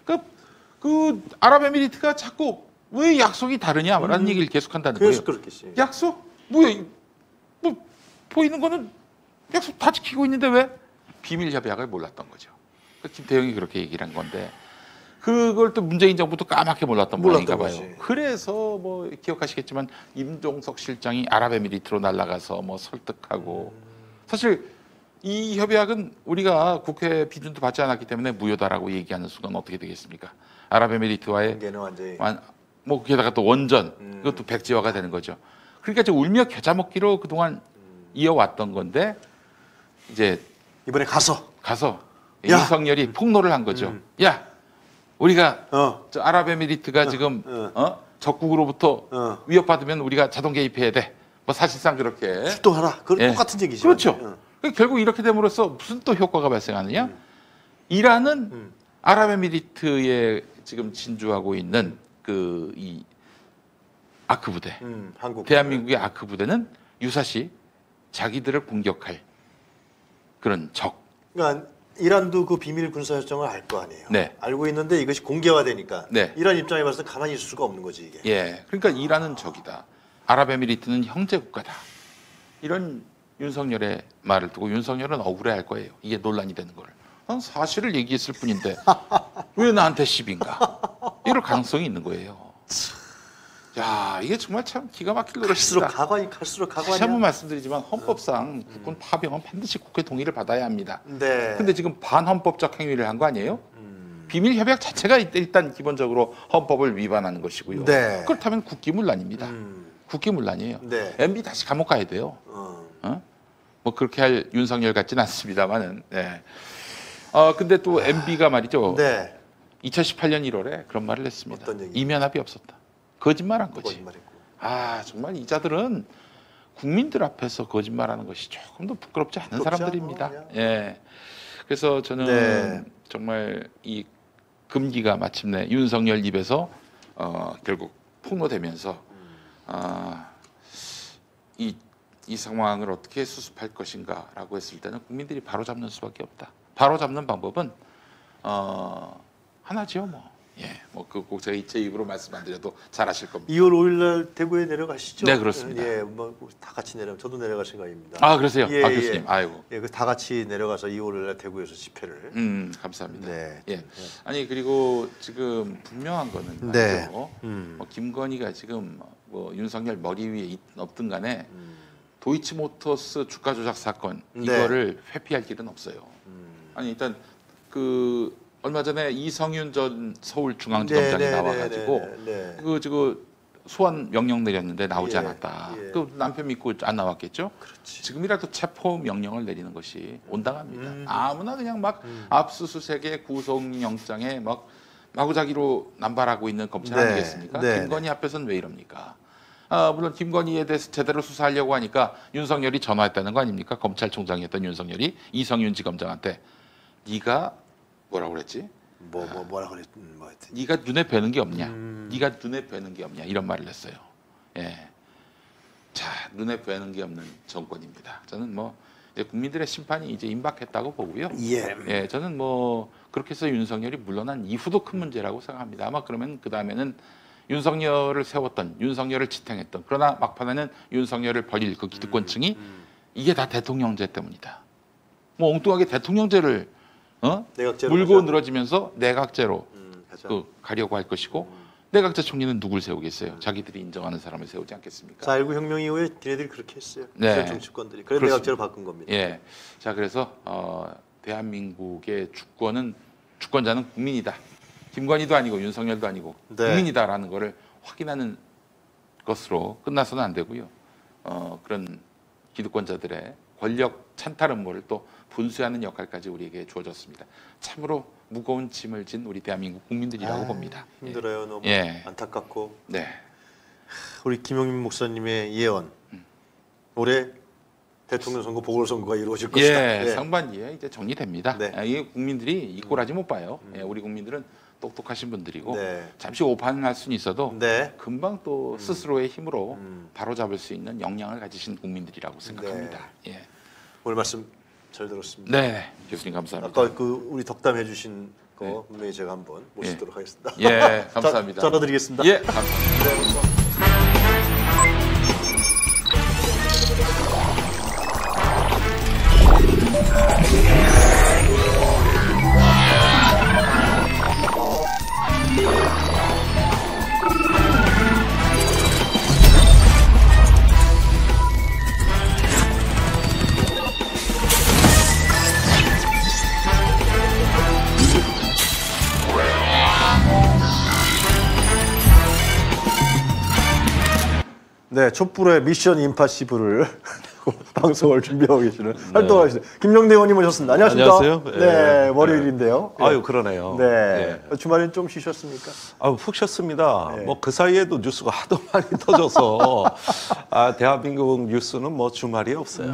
그 아랍에미리트가 자꾸 왜 약속이 다르냐라는 얘기를 계속한다는 거예요. 그래서 그렇겠지. 약속? 뭐야? 뭐 보이는 거는 약속 다 지키고 있는데 왜 비밀 협약을 몰랐던 거죠. 김태형이 그렇게 얘기를 한 건데 그걸 또 문재인 정부도 까맣게 몰랐던 모양인가 봐요. 거지. 그래서 뭐 기억하시겠지만 임종석 실장이 아랍에미리트로 날아가서 뭐 설득하고 사실 이 협약은 우리가 국회 비준도 받지 않았기 때문에 무효다라고 얘기하는 순간 어떻게 되겠습니까? 아랍에미리트와의 완전히 뭐 게다가 또 원전 이것도 백지화가 되는 거죠. 그러니까 이제 울며 겨자 먹기로 그동안 이어왔던 건데 이제 이번에 가서 야. 윤석열이 폭로를 한 거죠. 야 우리가 저 아랍에미리트가 지금 적국으로부터 위협받으면 우리가 자동 개입해야 돼. 뭐 사실상 그렇게 출동하라. 그 예. 똑같은 얘기죠. 그렇죠. 결국 이렇게 됨으로써 무슨 또 효과가 발생하느냐? 이란은 아랍에미리트에 지금 진주하고 있는 그 이 아크 부대, 한국 대한민국의 아크 부대는 유사시 자기들을 공격할 그런 적. 그러니까 이란도 그 비밀 군사 협정을 알 거 아니에요. 네. 알고 있는데 이것이 공개화되니까 네. 이란 입장에 봐서 가만히 있을 수가 없는 거지 이게. 예, 그러니까 이란은 적이다. 아랍에미리트는 형제 국가다. 이런 윤석열의 말을 듣고 윤석열은 억울해할 거예요. 이게 논란이 되는 걸. 난 사실을 얘기했을 뿐인데 왜 나한테 시비인가? 이럴 가능성이 있는 거예요. 야, 이게 정말 참 기가 막힐 노릇입니다. 갈수록 가관이야. 다시 한번 말씀드리지만 헌법상 국군 파병은 반드시 국회 동의를 받아야 합니다. 네. 근데 지금 반헌법적 행위를 한 거 아니에요? 비밀 협약 자체가 일단 기본적으로 헌법을 위반하는 것이고요. 네. 그렇다면 국기문란입니다. 국기문란이에요. 네. MB 다시 감옥 가야 돼요. 뭐 그렇게 할 윤석열 같진 않습니다만은. 네. 근데 또 MB가 말이죠. 네. 2018년 1월에 그런 말을 했습니다. 어떤 얘기? 이면합이 없었다. 거짓말한 거지. 거짓말했고. 정말 이 자들은 국민들 앞에서 거짓말하는 것이 조금 더 부끄럽지 않은 부끄럽지 사람들입니다. 않아, 예. 그래서 저는 네. 정말 이 금기가 마침내 윤석열 입에서 결국 폭로되면서 이 상황을 어떻게 수습할 것인가라고 했을 때는 국민들이 바로 잡는 수밖에 없다. 바로 잡는 방법은 하나죠, 뭐. 예, 뭐 그 꼭 제가 제 입으로 말씀 안 드려도 잘 아실 겁니다. 2월 5일 날 대구에 내려가시죠? 네, 그렇습니다. 예, 뭐 다 같이 저도 내려갈 생각입니다. 그러세요? 예, 교수님. 예. 아이고. 예, 다 같이 내려가서 2월 5일 날 대구에서 집회를. 감사합니다. 네. 예. 아니 그리고 지금 분명한 거는 네. 뭐 김건희가 지금 뭐 윤석열 머리 위에 없든 간에 도이치모터스 주가 조작 사건 네. 이거를 회피할 길은 없어요. 아니 일단 그 얼마 전에 이성윤 전 서울중앙지검장이 나와가지고 그 소환 명령 내렸는데 나오지 않았다. 그 남편 믿고 안 나왔겠죠? 그렇지. 지금이라도 체포 명령을 내리는 것이 온당합니다. 아무나 그냥 막 압수수색에 구속영장에 막 마구자기로 남발하고 있는 검찰 아니겠습니까? 김건희 앞에서는 왜 이럽니까? 물론 김건희에 대해서 제대로 수사하려고 하니까 윤석열이 전화했다는 거 아닙니까? 검찰총장이었던 윤석열이 이성윤 지검장한테 네가 뭐라고 그랬지? 뭐라 그랬 뭐 하여튼. 네가 눈에 뵈는 게 없냐? 네가 눈에 뵈는 게 없냐? 이런 말을 했어요. 예. 자, 눈에 뵈는 게 없는 정권입니다. 저는 뭐 이제 국민들의 심판이 이제 임박했다고 보고요. 예, 저는 뭐 그렇게 해서 윤석열이 물러난 이후도 큰 문제라고 생각합니다. 아마 그러면 그 다음에는 윤석열을 세웠던, 윤석열을 지탱했던, 그러나 막판에는 윤석열을 버릴 그 기득권층이 이게 다 대통령제 때문이다. 뭐 엉뚱하게 대통령제를 물고 늘어지면서 내각제로 가려고 할 것이고 내각제 총리는 누굴 세우겠어요? 자기들이 인정하는 사람을 세우지 않겠습니까? 4.19 혁명 이후에 걔네들이 그렇게 했어요. 네. 정치권들이. 그래서 내각제로 바꾼 겁니다. 예. 자, 그래서 대한민국의 주권자는 국민이다. 김건희도 아니고 윤석열도 아니고 국민이다라는 거를 확인하는 것으로 끝나서는 안 되고요. 그런 기득권자들의 권력 찬탈 음모를 또 분수하는 역할까지 우리에게 주어졌습니다. 참으로 무거운 짐을 진 우리 대한민국 국민들이라고 봅니다. 힘들어요. 너무 안타깝고. 네. 우리 김용민 목사님의 예언. 올해 대통령 선거 보궐선거가 이루어질 것이다. 상반기에 이제 정리됩니다. 이게 국민들이 이꼬라지 못 봐요. 우리 국민들은 똑똑하신 분들이고 잠시 오판할 수는 있어도 금방 또 스스로의 힘으로 바로잡을 수 있는 역량을 가지신 국민들이라고 생각합니다. 오늘 말씀 잘 들었습니다. 네, 교수님 감사합니다. 아까 그 우리 덕담해 주신 거 분명히 제가 한번 모시도록 하겠습니다. 예, 감사합니다. 전화드리겠습니다. 예, 감사합니다. 네, 촛불의 미션 임파시블을 방송을 준비하고 계시는 활동하시는 김영대 의원님 오셨습니다. 안녕하십니까? 안녕하세요. 네, 월요일인데요. 아유, 그러네요. 네. 주말엔 좀 쉬셨습니까? 아유, 푹 쉬었습니다. 뭐 그 사이에도 뉴스가 하도 많이 터져서 대한민국 뉴스는 뭐 주말이 없어요.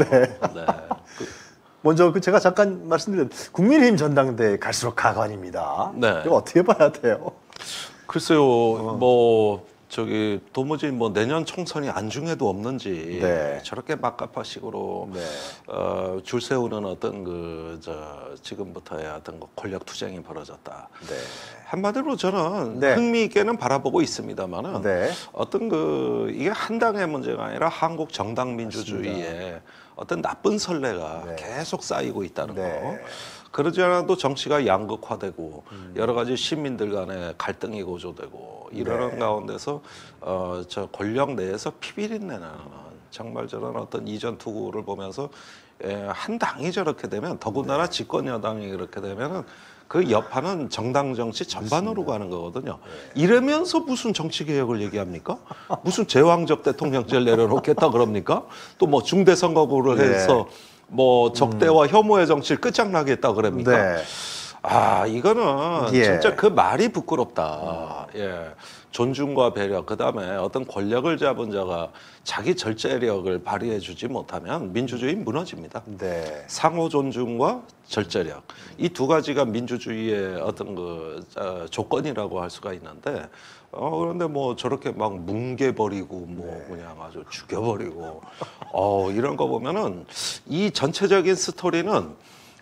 먼저 제가 잠깐 말씀드린 국민의힘 전당대회 갈수록 가관입니다. 이거 어떻게 봐야 돼요? 글쎄요, 뭐 도무지 뭐 내년 총선이 안중에도 없는지 저렇게 막가파식으로 줄 세우는 어떤 지금부터의 어떤 권력 투쟁이 벌어졌다. 한마디로 저는 흥미 있게는 바라보고 있습니다만은 어떤 이게 한 당의 문제가 아니라 한국 정당 민주주의의 어떤 나쁜 선례가 계속 쌓이고 있다는 거. 그러지 않아도 정치가 양극화되고 여러 가지 시민들 간의 갈등이 고조되고 이러는 가운데서 저 권력 내에서 피비린내는 정말 저런 어떤 이전 투구를 보면서 한 당이 저렇게 되면 더군다나 집권 여당이 그렇게 되면은 그 여파는 정당 정치 전반으로 가는 거거든요. 이러면서 무슨 정치 개혁을 얘기합니까? 무슨 제왕적 대통령제를 내려놓겠다 그럽니까? 또 뭐 중대선거구를 해서 뭐 적대와 혐오의 정치를 끝장나겠다 그럽니까? 이거는 진짜 그 말이 부끄럽다. 존중과 배려, 그다음에 어떤 권력을 잡은 자가 자기 절제력을 발휘해주지 못하면 민주주의 무너집니다. 상호 존중과 절제력, 이 두 가지가 민주주의의 어떤 조건이라고 할 수가 있는데 그런데 뭐 저렇게 막 뭉개버리고 뭐 그냥 아주 죽여버리고 이런 거 보면은 이 전체적인 스토리는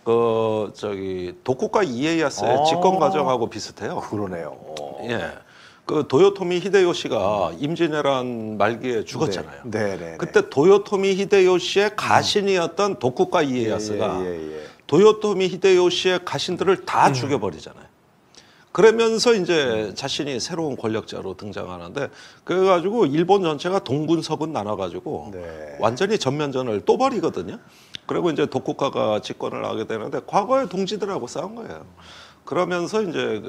도쿠가 이에야스의 집권 과정하고 비슷해요. 그러네요. 그 도요토미 히데요시가 임진왜란 말기에 죽었잖아요. 그때 도요토미 히데요시의 가신이었던 도쿠가 이에야스가 도요토미 히데요시의 가신들을 다 죽여버리잖아요. 그러면서 이제 자신이 새로운 권력자로 등장하는데 그래가지고 일본 전체가 동군 서군 나눠가지고 완전히 전면전을 또 벌이거든요. 그리고 이제 도쿠가가 집권을 하게 되는데 과거의 동지들하고 싸운 거예요. 그러면서 이제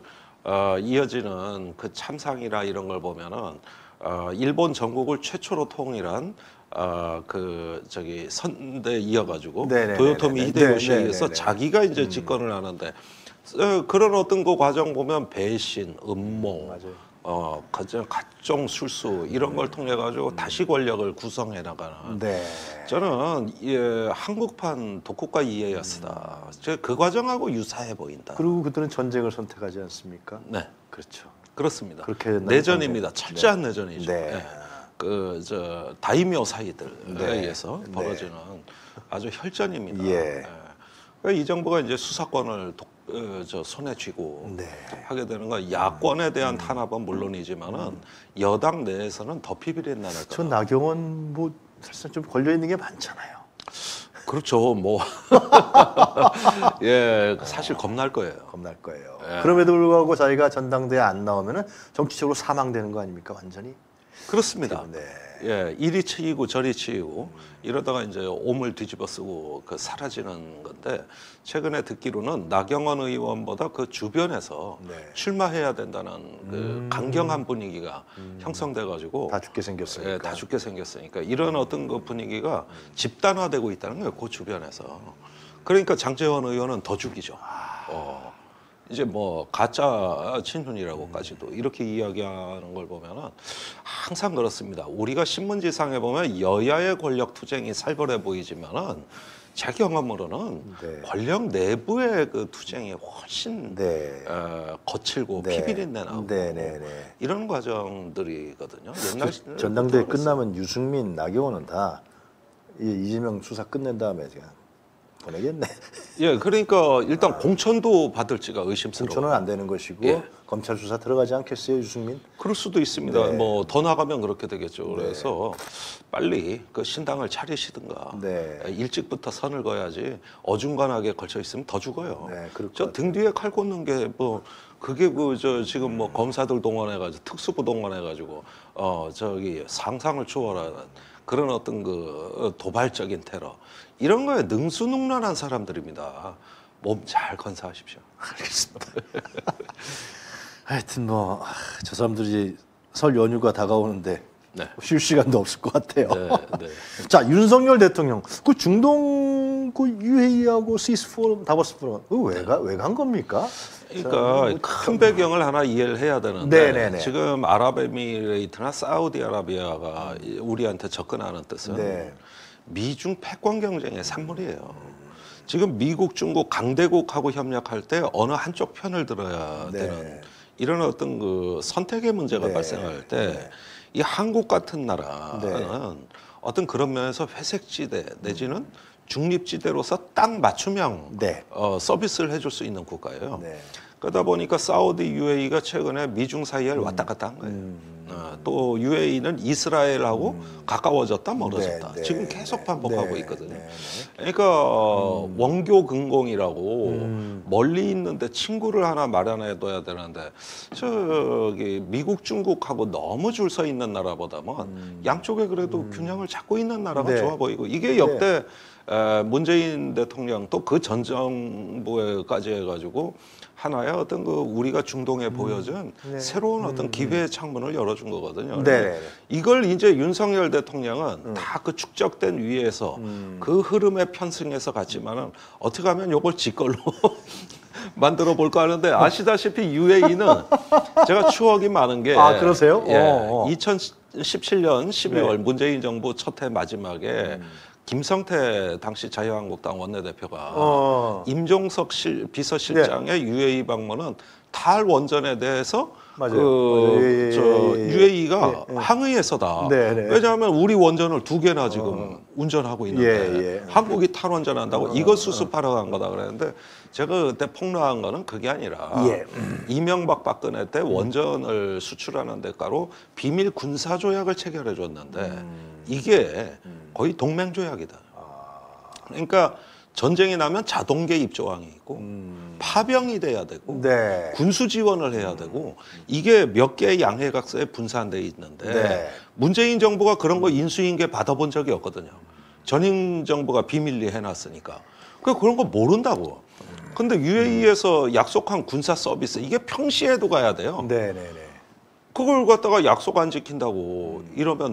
이어지는 그 참상이나 이런 걸 보면은 일본 전국을 최초로 통일한 선대 이어가지고 도요토미 히데요시에 의해서 자기가 이제 집권을 하는데 그런 어떤 그 과정 보면 배신, 음모, 각종 술수 이런 걸 통해 가지고 다시 권력을 구성해 나가는. 저는 한국판 도쿠가 이에야스다. 그 과정하고 유사해 보인다. 그리고 그들은 전쟁을 선택하지 않습니까? 네, 그렇죠. 그렇습니다. 그렇게 내전입니다. 철저한 내전이죠. 다이묘 사이들에 의해서 벌어지는 아주 혈전입니다. 이 정부가 이제 수사권을 손에 쥐고 하게 되는 건 야권에 대한 탄압은 물론이지만은 여당 내에서는 더 비비린내 날 거다. 전 나경원 뭐 사실 좀 걸려 있는 게 많잖아요. 그렇죠. 뭐 사실 겁날 거예요. 겁날 거예요. 그럼에도 불구하고 자기가 전당대회 안 나오면은 정치적으로 사망되는 거 아닙니까, 완전히? 그렇습니다. 이리 치이고 저리 치이고 이러다가 이제 옴을 뒤집어쓰고 사라지는 건데 최근에 듣기로는 나경원 의원보다 그 주변에서 출마해야 된다는 그 강경한 분위기가 형성돼가지고 다 죽게 생겼으니까. 다 죽게 생겼으니까 이런 어떤 그 분위기가 집단화되고 있다는 거예요. 그 주변에서. 그러니까 장제원 의원은 더 죽이죠. 이제 뭐 가짜 친윤이라고까지도 이렇게 이야기하는 걸 보면은 항상 그렇습니다. 우리가 신문지상에 보면 여야의 권력 투쟁이 살벌해 보이지만은 제 경험으로는 권력 내부의 그 투쟁이 훨씬 거칠고 피비린내 나고 이런 과정들이거든요. 옛날 전당대회 끝나면 유승민, 나경원은 다 이재명 수사 끝낸 다음에 그냥 보내겠네. 그러니까 일단 공천도 받을지가 의심스러워요. 공천은 안 되는 것이고 검찰 수사 들어가지 않겠어요, 유승민? 그럴 수도 있습니다. 뭐 더 나가면 그렇게 되겠죠. 그래서 빨리 그 신당을 차리시든가 일찍부터 선을 그어야지 어중간하게 걸쳐 있으면 더 죽어요. 저 등 뒤에 칼 꽂는 게 뭐 그게 지금 뭐 검사들 동원해가지고 특수부 동원해가지고 상상을 초월하는 그런 어떤 그 도발적인 테러 이런 거에 능수능란한 사람들입니다. 몸 잘 건사하십시오. 알겠습니다. 하여튼 뭐 저 사람들이 설 연휴가 다가오는데 쉴 시간도 없을 것 같아요. 자, 윤석열 대통령 그 중동 그 UAE하고 스위스 포럼, 다보스 포럼 왜 간 겁니까? 그러니까 큰 배경을 하나 이해를 해야 되는데 지금 아랍에미레이트나 사우디아라비아가 우리한테 접근하는 뜻은 미중 패권 경쟁의 산물이에요. 지금 미국, 중국, 강대국하고 협력할 때 어느 한쪽 편을 들어야 되는 이런 어떤 그 선택의 문제가 발생할 때 이 한국 같은 나라는 어떤 그런 면에서 회색지대 내지는 중립지대로서 딱 맞춤형 서비스를 해줄 수 있는 국가예요. 그러다 보니까 사우디 UAE가 최근에 미중 사이에 왔다 갔다 한 거예요. 또 UAE는 이스라엘하고 가까워졌다 멀어졌다. 지금 계속 반복하고 있거든요. 그러니까 원교 근공이라고 멀리 있는데 친구를 하나 마련해둬야 되는데 저기 미국 중국하고 너무 줄 서 있는 나라보다는 양쪽에 그래도 균형을 잡고 있는 나라가 좋아 보이고 이게 역대 문재인 대통령 또 그 전 정부에까지 해가지고 하나의 어떤 그 우리가 중동에 보여준 새로운 어떤 기회의 창문을 열어준 거거든요. 이걸 이제 윤석열 대통령은 다 그 축적된 위에서 그 흐름에 편승해서 갔지만은 어떻게 하면 요걸 지 걸로 만들어 볼까 하는데 아시다시피 UAE는 제가 추억이 많은 게 그러세요? 2017년 12월 문재인 정부 첫 해 마지막에 김성태 당시 자유한국당 원내대표가 임종석 비서실장의 UAE 방문은 달 원전에 대해서 UAE가 항의해서다. 왜냐하면 우리 원전을 2개나 지금 운전하고 있는데 한국이 탈원전한다고 이거 수습하러 간 거다 그랬는데 제가 그때 폭로한 거는 그게 아니라 이명박 박근혜 때 원전을 수출하는 대가로 비밀 군사 조약을 체결해 줬는데 이게 거의 동맹 조약이다. 그러니까 전쟁이 나면 자동 개입 조항이 있고 파병이 돼야 되고 네. 군수 지원을 해야 되고 이게 몇 개의 양해각서에 분산돼 있는데 네. 문재인 정부가 그런 거 인수인계 받아본 적이 없거든요. 전임 정부가 비밀리 해놨으니까 그런 거 모른다고. 근데 UAE에서 약속한 군사 서비스 이게 평시에도 가야 돼요. 네네네. 그걸 갖다가 약속 안 지킨다고 이러면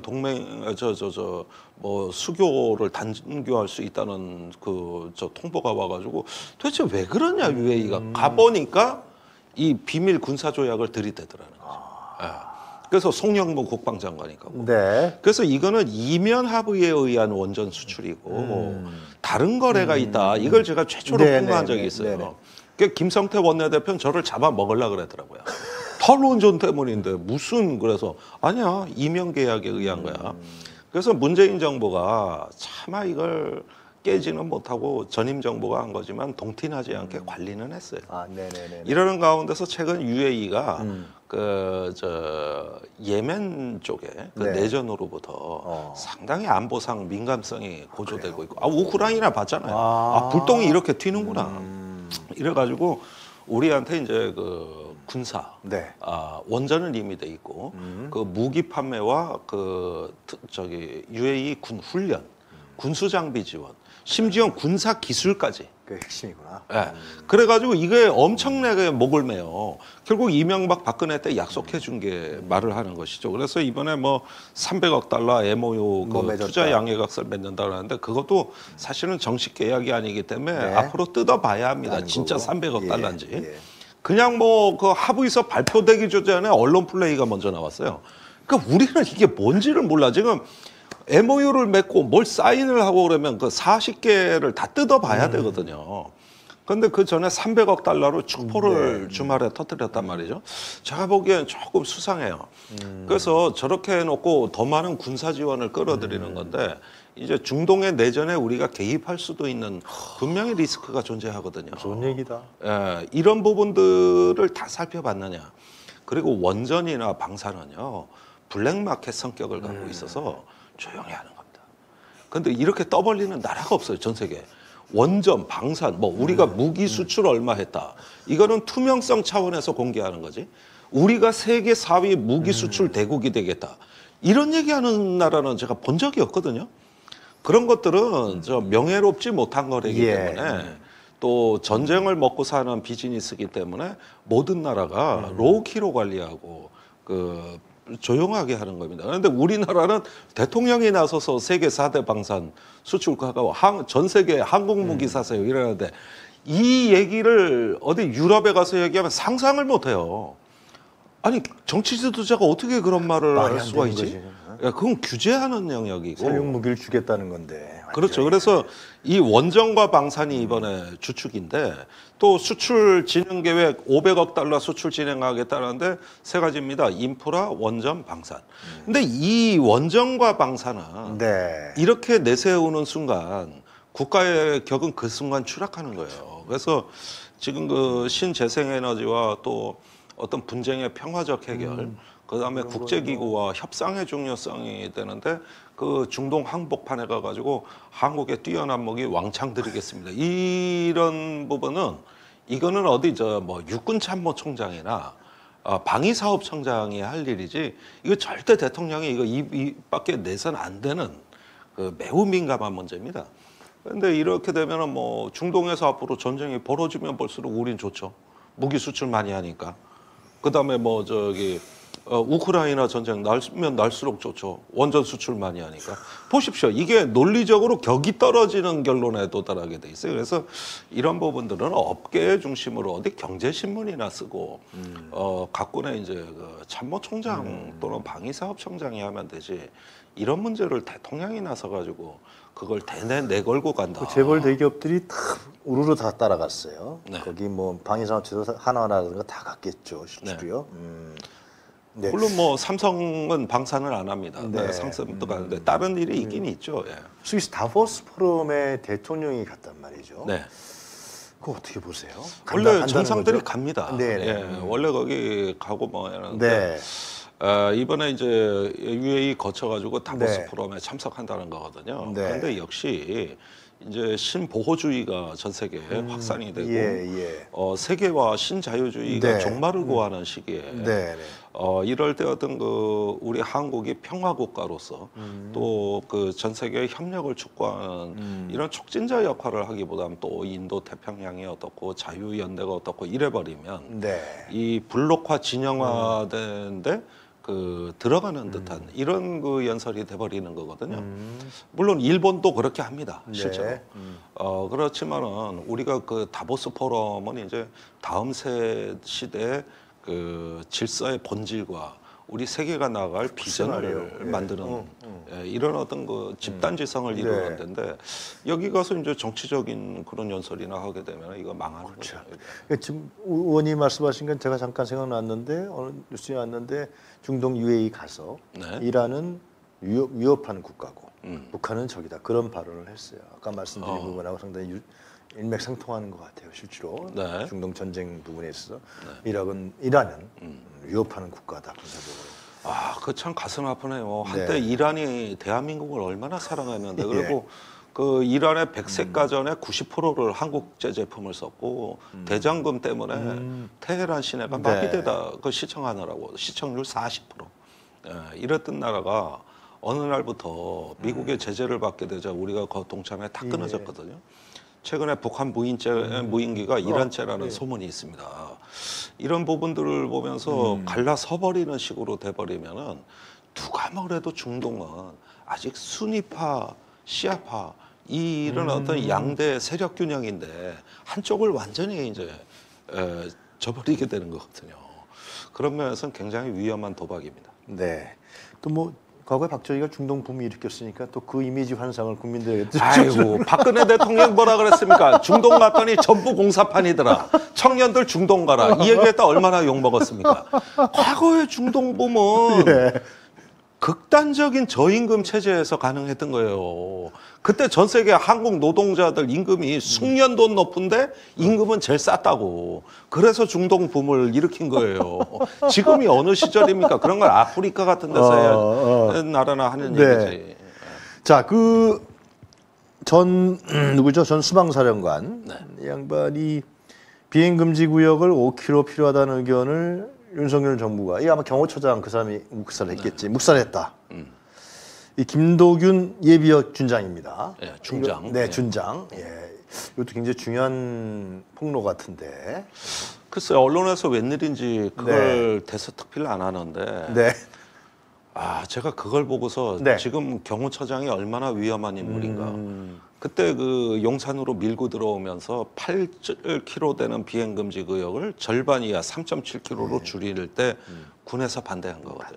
뭐 수교를 단교할 수 있다는 통보가 와가지고 도대체 왜 그러냐 UAE가 가보니까 이 비밀 군사 조약을 들이대더라는 거죠. 예. 그래서 송영무 국방장관이 가고. 네. 그래서 이거는 이면 합의에 의한 원전 수출이고 다른 거래가 있다. 이걸 제가 최초로 폭로한 적이 있어요. 그 김성태 원내대표는 저를 잡아 먹으려고 그러더라고요. 탈원전 때문인데 무슨 그래서 아니야 이면 계약에 의한 거야. 그래서 문재인 정부가 차마 이걸 깨지는 못하고 전임 정부가 한 거지만 동티나지 않게 관리는 했어요. 아, 네네네. 이러는 가운데서 최근 UAE가 예멘 쪽에 네. 내전으로부터 상당히 안보상 민감성이 고조되고 있고 우크라이나 봤잖아요. 불똥이 이렇게 튀는구나. 이래가지고 우리한테 이제 군사, 네. 원전은 이미 돼 있고 무기 판매와 UAE 군 훈련, 군수 장비 지원, 심지어 군사 기술까지. 그 핵심이구나. 네. 그래가지고 이게 엄청나게 목을 매요. 결국 이명박 박근혜 때 약속해 준 게 말을 하는 것이죠. 그래서 이번에 뭐 300억 달러 MOU 투자 양해각서를 맺는다 그러는데 그것도 사실은 정식 계약이 아니기 때문에 네. 앞으로 뜯어봐야 합니다. 진짜 거고. 300억 달러인지. 예. 그냥 뭐 합의서 발표되기 전에 언론 플레이가 먼저 나왔어요. 그러니까 우리는 이게 뭔지를 몰라. 지금 MOU를 맺고 뭘 사인을 하고 그러면 40개를 다 뜯어봐야 되거든요. 근데 그 전에 300억 달러로 축포를 주말에 터뜨렸단 말이죠. 제가 보기엔 조금 수상해요. 그래서 저렇게 해놓고 더 많은 군사 지원을 끌어들이는 건데 이제 중동의 내전에 우리가 개입할 수도 있는 분명히 리스크가 존재하거든요. 좋은 얘기다. 예, 이런 부분들을 다 살펴봤느냐. 그리고 원전이나 방사는요. 블랙마켓 성격을 갖고 있어서 조용히 하는 겁니다. 근데 이렇게 떠벌리는 나라가 없어요. 전 세계에. 원전, 방산, 뭐 우리가 무기 수출 얼마 했다. 이거는 투명성 차원에서 공개하는 거지. 우리가 세계 4위 무기 수출 대국이 되겠다. 이런 얘기하는 나라는 제가 본 적이 없거든요. 그런 것들은 명예롭지 못한 거래이기 때문에 또 전쟁을 먹고 사는 비즈니스이기 때문에 모든 나라가 로우키로 관리하고 조용하게 하는 겁니다. 그런데 우리나라는 대통령이 나서서 세계 4대 방산 수출국가가 전 세계 한국 무기 사세요 이러는데 이 얘기를 어디 유럽에 가서 얘기하면 상상을 못 해요. 아니 정치 지도자가 어떻게 그런 말을 할 수가 있지? 그건 규제하는 영역이고. 살육 무기를 주겠다는 건데. 그렇죠. 그래서 이 원전과 방산이 이번에 주축인데 또 수출 진행 계획 500억 달러 수출 진행하겠다는데 세 가지입니다. 인프라, 원전, 방산. 근데 이 원전과 방산은 이렇게 내세우는 순간 국가의 격은 그 순간 추락하는 거예요. 그래서 지금 신재생에너지와 또 어떤 분쟁의 평화적 해결, 그다음에 국제기구와 협상의 중요성이 되는데 그 중동 항복판에 가가지고 한국의 뛰어난 무기 왕창 드리겠습니다. 이런 부분은 이거는 어디 육군참모총장이나 방위사업청장이 할 일이지 이거 절대 대통령이 이거 입 밖에 내선 안 되는 매우 민감한 문제입니다. 그런데 이렇게 되면은 뭐 중동에서 앞으로 전쟁이 벌어지면 볼수록 우린 좋죠. 무기 수출 많이 하니까. 그다음에 우크라이나 전쟁 날면 날수록 좋죠. 원전 수출 많이 하니까. 보십시오. 이게 논리적으로 격이 떨어지는 결론에 도달하게 돼 있어요. 그래서 이런 부분들은 업계 중심으로 어디 경제신문이나 쓰고 각군의 이제 참모총장 또는 방위사업청장이 하면 되지. 이런 문제를 대통령이 나서 가지고 그걸 내걸고 간다. 재벌 대기업들이 다 우르르 다 따라갔어요. 네. 거기 뭐 방위산업체도 하나라든가 다 갔겠죠. 실제로요. 네. 물론 뭐 삼성은 방산을 안 합니다. 삼성도 가는데 다른 일이 있긴 있죠. 예. 스위스 다보스 포럼에 대통령이 갔단 말이죠. 네. 그거 어떻게 보세요? 원래 정상들이 갑니다. 네. 예. 원래 거기 가고 뭐 하는데 이번에 이제 UAE 거쳐가지고 다보스 포럼에 참석한다는 거거든요. 그런데 역시 이제 신보호주의가 전 세계에 확산이 되고 예. 세계화 신자유주의가 네. 종말을 고하는 시기에 네. 이럴 때 어떤 그 우리 한국이 평화국가로서 또 그 전 세계의 협력을 촉구하는 이런 촉진자 역할을 하기보다는 또 인도 태평양이 어떻고 자유연대가 어떻고 이래버리면 네. 이 블록화 진영화된데 그 들어가는 듯한 이런 그 연설이 돼버리는 거거든요. 물론 일본도 그렇게 합니다, 실제로. 네. 그렇지만은 우리가 그 다보스 포럼은 이제 다음 시대의 그 질서의 본질과 우리 세계가 나아갈 비전을 만드는 이런 어떤 그 집단지성을 이루는 데인데 여기 가서 이제 정치적인 그런 연설이나 하게 되면 이거 망하는 거죠. 그러니까 지금 의원님 말씀하신 건 제가 잠깐 생각났는데 어느 뉴스에 왔는데 중동 UAE 가서 이란은 위협하는 국가고 북한은 적이다 그런 발언을 했어요. 아까 말씀드린 부분하고 상당히 일맥상통하는 것 같아요. 실제로 중동 전쟁 부분에 있어서 이란은 위협하는 국가다. 그 참 가슴 아프네요. 한때 이란이 대한민국을 얼마나 사랑했는데 그리고 그 이란의 백색가전의 90%를 한국제 제품을 썼고 대장금 때문에 테헤란 시내가 마비되다 그 시청하느라고 시청률 40%. 이랬던 나라가 어느 날부터 미국의 제재를 받게 되자 우리가 그 동참에 다 끊어졌거든요. 최근에 북한 무인기가 이란제라는 소문이 있습니다. 이런 부분들을 보면서 갈라서버리는 식으로 돼버리면은 누가 뭐래도 중동은 아직 순위파, 시아파 이런 어떤 양대 세력 균형인데 한쪽을 완전히 이제 저버리게 되는 거거든요. 그런 면에서는 굉장히 위험한 도박입니다. 네. 또 뭐 과거에 박정희가 중동 붐이 일으켰으니까 또 그 이미지 환상을 국민들에게 아이고 박근혜 대통령 뭐라 그랬습니까? 중동 갔더니 전부 공사판이더라. 청년들 중동 가라. 이 얘기했다 얼마나 욕먹었습니까? 과거의 중동 붐은 극단적인 저임금 체제에서 가능했던 거예요. 그때 전 세계 한국 노동자들 임금이 숙련도 높은데 임금은 제일 쌌다고. 그래서 중동 붐을 일으킨 거예요. 지금이 어느 시절입니까? 그런 걸 아프리카 같은 데서 해야 나라나 하는 얘기지. 자, 누구죠? 전 수방사령관. 이 양반이 비행금지 구역을 5km 필요하다는 의견을 윤석열 정부가 이 아마 경호처장 그 사람이 묵살했겠지. 묵살했다. 이 김도균 예비역 준장입니다. 중장. 준장. 이것도 굉장히 중요한 폭로 같은데. 글쎄요, 언론에서 웬일인지 그걸 대서특필 안 하는데. 제가 그걸 보고서 지금 경호처장이 얼마나 위험한 인물인가. 그때 그 용산으로 밀고 들어오면서 8km 되는 비행금지 구역을 절반 이하 3.7km로 줄일 때 군에서 반대한 거거든요.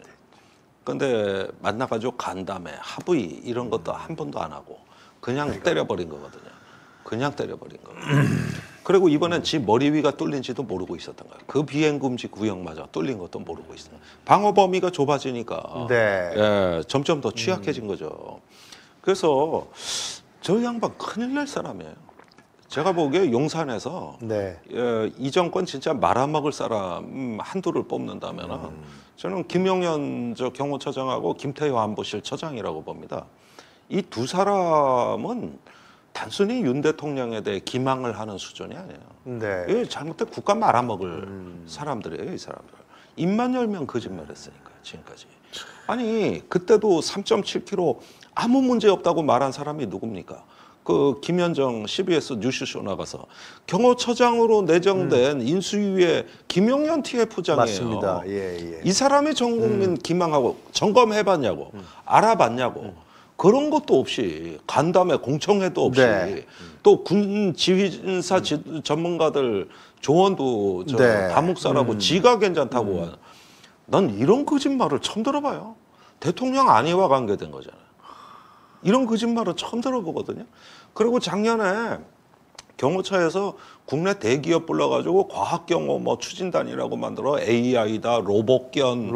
근데 만나가지고 간담회, 합의 이런 것도 한 번도 안 하고 그냥 때려버린 거거든요. 그냥 때려버린 거. 그리고 이번엔 지 머리 위가 뚫린지도 모르고 있었던 거예요. 그 비행금지 구역마저 뚫린 것도 모르고 있어요. 방어 범위가 좁아지니까 점점 더 취약해진 거죠. 그래서 저 양반 큰일 날 사람이에요. 제가 보기에 용산에서 이 정권 진짜 말아먹을 사람 한두를 뽑는다면 저는 김용현 경호처장하고 김태효 안보실 처장이라고 봅니다. 이 두 사람은 단순히 윤 대통령에 대해 기망을 하는 수준이 아니에요. 잘못된 국가 말아먹을 사람들이에요, 이 사람들. 입만 열면 거짓말했으니까 지금까지. 아니 그때도 3.7km 아무 문제 없다고 말한 사람이 누굽니까? 그 김현정 CBS 뉴스쇼 나가서 경호처장으로 내정된 인수위의 김용현 TF장이에요. 맞습니다. 이 사람이 전 국민 기망하고 점검해봤냐고, 알아봤냐고. 그런 것도 없이 간담회 공청회도 없이 또 군 지휘사 전문가들 조언도 다목사라고 지가 괜찮다고 난 이런 거짓말을 처음 들어봐요. 대통령 안위와 관계된 거잖아요. 이런 거짓말은 처음 들어보거든요. 그리고 작년에 경호처에서 국내 대기업 불러가지고 과학경호 뭐 추진단이라고 만들어 AI다, 로봇견,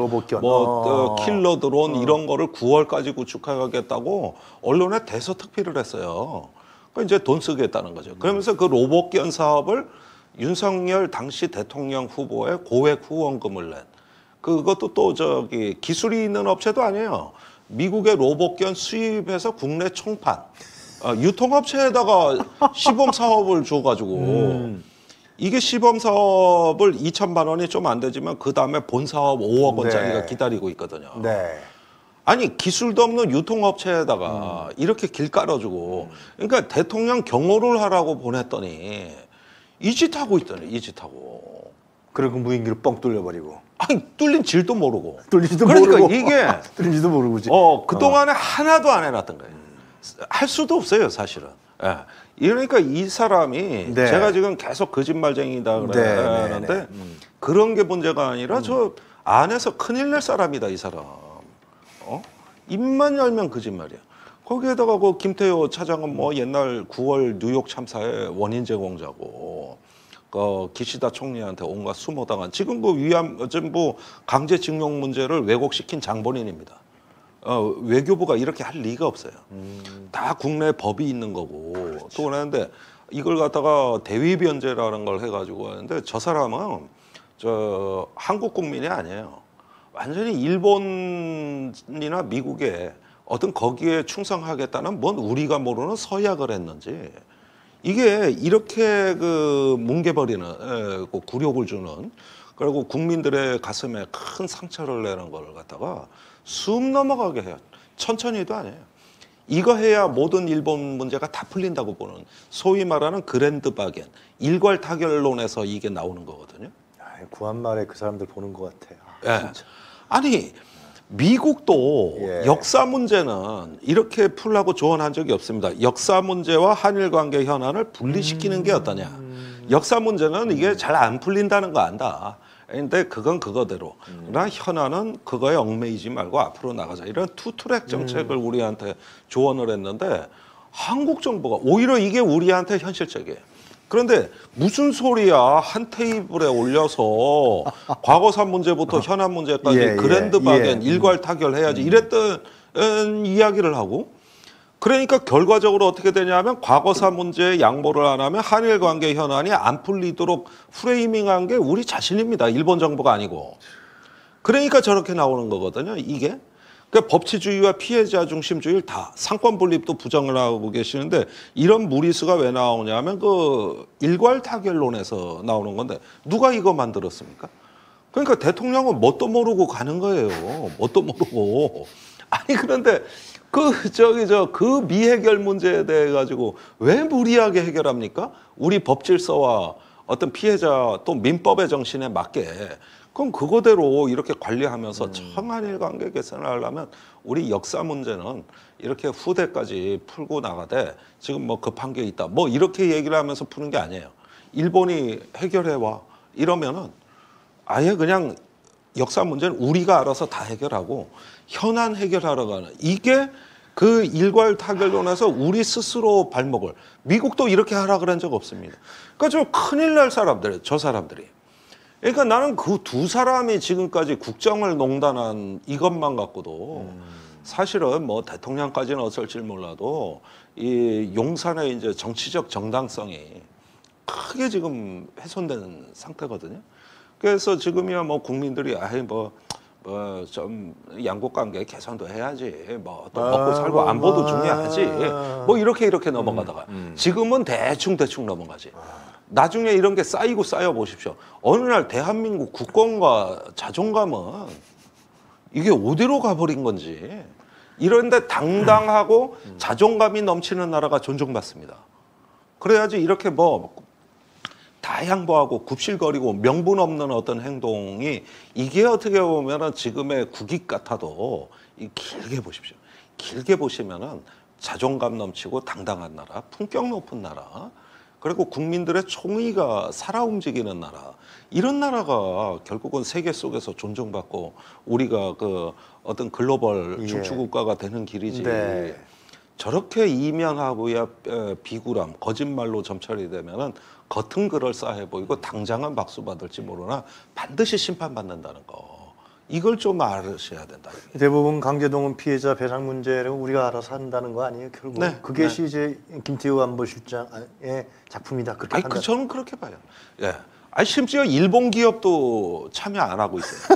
킬러 드론 이런 거를 9월까지 구축하겠다고 언론에 대서특필을 했어요. 그러니까 이제 돈 쓰겠다는 거죠. 그러면서 그 로봇견 사업을 윤석열 당시 대통령 후보의 고액 후원금을 낸. 그것도 또 기술이 있는 업체도 아니에요. 미국의 로봇견 수입해서 국내 총판. 유통업체에다가 시범 사업을 줘가지고 이게 시범 사업을 2천만 원이 좀 안 되지만 그 다음에 본 사업 5억 원짜리가 기다리고 있거든요. 네. 아니 기술도 없는 유통업체에다가 이렇게 길 깔아주고 그러니까 대통령 경호를 하라고 보냈더니 이 짓 하고 있더니 이 짓 하고. 그리고 무인기를 뻥 뚫려버리고. 아니 뚫린 질도 모르고. 뚫린지도 그러니까 모르고. 이게 뚫린지도 모르고지. 그동안에 하나도 안 해놨던 거예요. 할 수도 없어요 사실은. 예. 그러니까 이 사람이 네. 제가 지금 계속 거짓말쟁이다 그러는데 그런 게 문제가 아니라 저 안에서 큰일 낼 사람이다 이 사람. 입만 열면 거짓말이야. 거기에다가 그 김태효 차장은 뭐 옛날 9월 뉴욕 참사의 원인 제공자고 기시다 총리한테 온갖 수모당한 지금 그 위안부 강제징용 문제를 왜곡시킨 장본인입니다. 외교부가 이렇게 할 리가 없어요. 다 국내 법이 있는 거고 또 그러는데 이걸 갖다가 대위변제라는 걸 해가지고 하는데 저 사람은 저 한국 국민이 아니에요. 완전히 일본이나 미국에 어떤 거기에 충성하겠다는 뭔 우리가 모르는 서약을 했는지 이게 이렇게 그 뭉개버리는 그 굴욕을 주는 그리고 국민들의 가슴에 큰 상처를 내는 걸 갖다가 숨 넘어가게 해요. 천천히도 아니에요. 이거 해야 모든 일본 문제가 다 풀린다고 보는 소위 말하는 그랜드 바겐 일괄 타결론에서 이게 나오는 거거든요. 구한말에 그 사람들 보는 것 같아요. 진짜. 아니 미국도 역사 문제는 이렇게 풀라고 조언한 적이 없습니다. 역사 문제와 한일 관계 현안을 분리시키는 게 어떠냐. 역사 문제는 이게 잘 안 풀린다는 거 안다. 근데 그건 그거대로. 그러나 현안은 그거에 얽매이지 말고 앞으로 나가자. 이런 투트랙 정책을 우리한테 조언을 했는데 한국 정부가 오히려 이게 우리한테 현실적이에요. 그런데 무슨 소리야. 한 테이블에 올려서 과거사 문제부터 현안 문제까지 그랜드 바겐 일괄 타결해야지 이랬던 이야기를 하고 그러니까 결과적으로 어떻게 되냐면 과거사 문제에 양보를 안 하면 한일 관계 현안이 안 풀리도록 프레이밍한 게 우리 자신입니다. 일본 정부가 아니고. 그러니까 저렇게 나오는 거거든요. 이게. 그러니까 법치주의와 피해자 중심주의를 다 상권 분립도 부정을 하고 계시는데 이런 무리수가 왜 나오냐면 그 일괄 타결론에서 나오는 건데 누가 이거 만들었습니까? 그러니까 대통령은 뭣도 모르고 가는 거예요. 뭣도 모르고. 아니 그런데 그 미해결 문제에 대해 가지고 왜 무리하게 해결합니까? 우리 법 질서와 어떤 피해자 또 민법의 정신에 맞게 그럼 그거대로 이렇게 관리하면서 청한일 관계 개선을 하려면 우리 역사 문제는 이렇게 후대까지 풀고 나가되 지금 뭐 급한 게 있다 뭐 이렇게 얘기를 하면서 푸는 게 아니에요. 일본이 해결해 와 이러면은 아예 그냥 역사 문제는 우리가 알아서 다 해결하고 현안 해결하러 가는 이게 그 일괄 타결론에서 우리 스스로 발목을 미국도 이렇게 하라 그런 적 없습니다. 그러니까 좀 큰일 날 사람들 저 사람들이 그러니까 나는 그 두 사람이 지금까지 국정을 농단한 이것만 갖고도 사실은 뭐 대통령까지는 어쩔지 몰라도 이 용산의 이제 정치적 정당성이 크게 지금 훼손된 상태거든요. 그래서 지금이야 뭐 국민들이 좀 양국 관계 개선도 해야지 뭐 또 먹고 살고 안보도 중요하지 뭐 이렇게 넘어가다가 지금은 대충 넘어가지. 나중에 이런 게 쌓이고 쌓여 보십시오. 어느 날 대한민국 국권과 자존감은 이게 어디로 가버린 건지 이런데 당당하고 자존감이 넘치는 나라가 존중받습니다. 그래야지 이렇게 뭐 다 양보하고 굽실거리고 명분 없는 어떤 행동이 이게 어떻게 보면은 지금의 국익 같아도 길게 보십시오. 길게 보시면은 자존감 넘치고 당당한 나라, 품격 높은 나라, 그리고 국민들의 총의가 살아 움직이는 나라, 이런 나라가 결국은 세계 속에서 존중받고 우리가 그 어떤 글로벌 중추국가가 되는 길이지. 네. 저렇게 이면하고야 비굴함, 거짓말로 점철이 되면은 겉은 그럴싸해 보이고 당장은 박수 받을지 모르나 반드시 심판받는다는 거. 이걸 좀 알으셔야 된다. 대부분 강제동원 피해자 배상 문제를 우리가 알아서 한다는 거 아니에요? 결국 네, 그것이 이제 김태우 안보실장의 작품이다. 그렇게 저는 그렇게 봐요. 예. 아니 심지어 일본 기업도 참여 안 하고 있어요.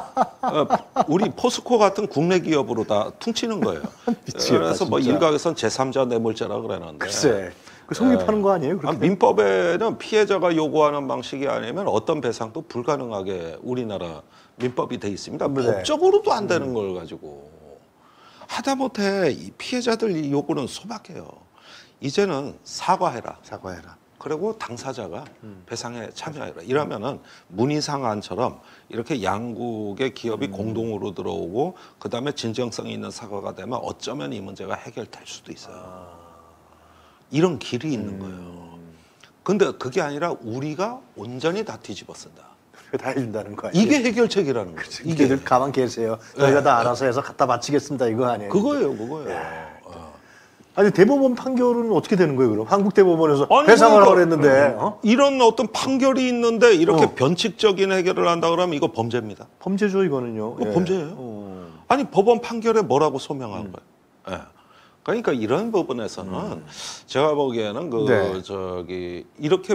우리 포스코 같은 국내 기업으로 다 퉁치는 거예요. 미치겠다, 그래서 뭐 진짜. 일각에선 제3자 뇌물죄라 그러는데. 글쎄, 그 성립하는 거 아니에요? 그렇게? 민법에는 피해자가 요구하는 방식이 아니면 어떤 배상도 불가능하게 우리나라 민법이 돼 있습니다. 네. 법적으로도 안 되는 걸 가지고 하다못해 이 피해자들 이 요구는 소박해요. 이제는 사과해라. 사과해라. 그리고 당사자가 배상에 참여해라. 이러면은 문희상안처럼 이렇게 양국의 기업이 공동으로 들어오고 그다음에 진정성 있는 사과가 되면 어쩌면 이 문제가 해결될 수도 있어요. 이런 길이 있는 거예요. 근데 그게 아니라 우리가 온전히 다 뒤집어 쓴다. 다 해준다는 거 아니에요? 이게 해결책이라는 거죠. 이게 늘 가만 계세요. 저희가 다 알아서 해서 갖다 바치겠습니다. 이거 아니에요? 그거예요, 그거예요. 아니 대법원 판결은 어떻게 되는 거예요? 그럼 한국 대법원에서 아니, 배상을 하라고 그러니까, 했는데 어? 이런 어떤 판결이 있는데 이렇게 어. 변칙적인 해결을 한다 그러면 이거 범죄입니다. 범죄죠 이거는요. 이거 범죄예요. 아니 법원 판결에 뭐라고 소명한 거예요? 예. 그러니까 이런 부분에서는 제가 보기에는 그 네. 저기 이렇게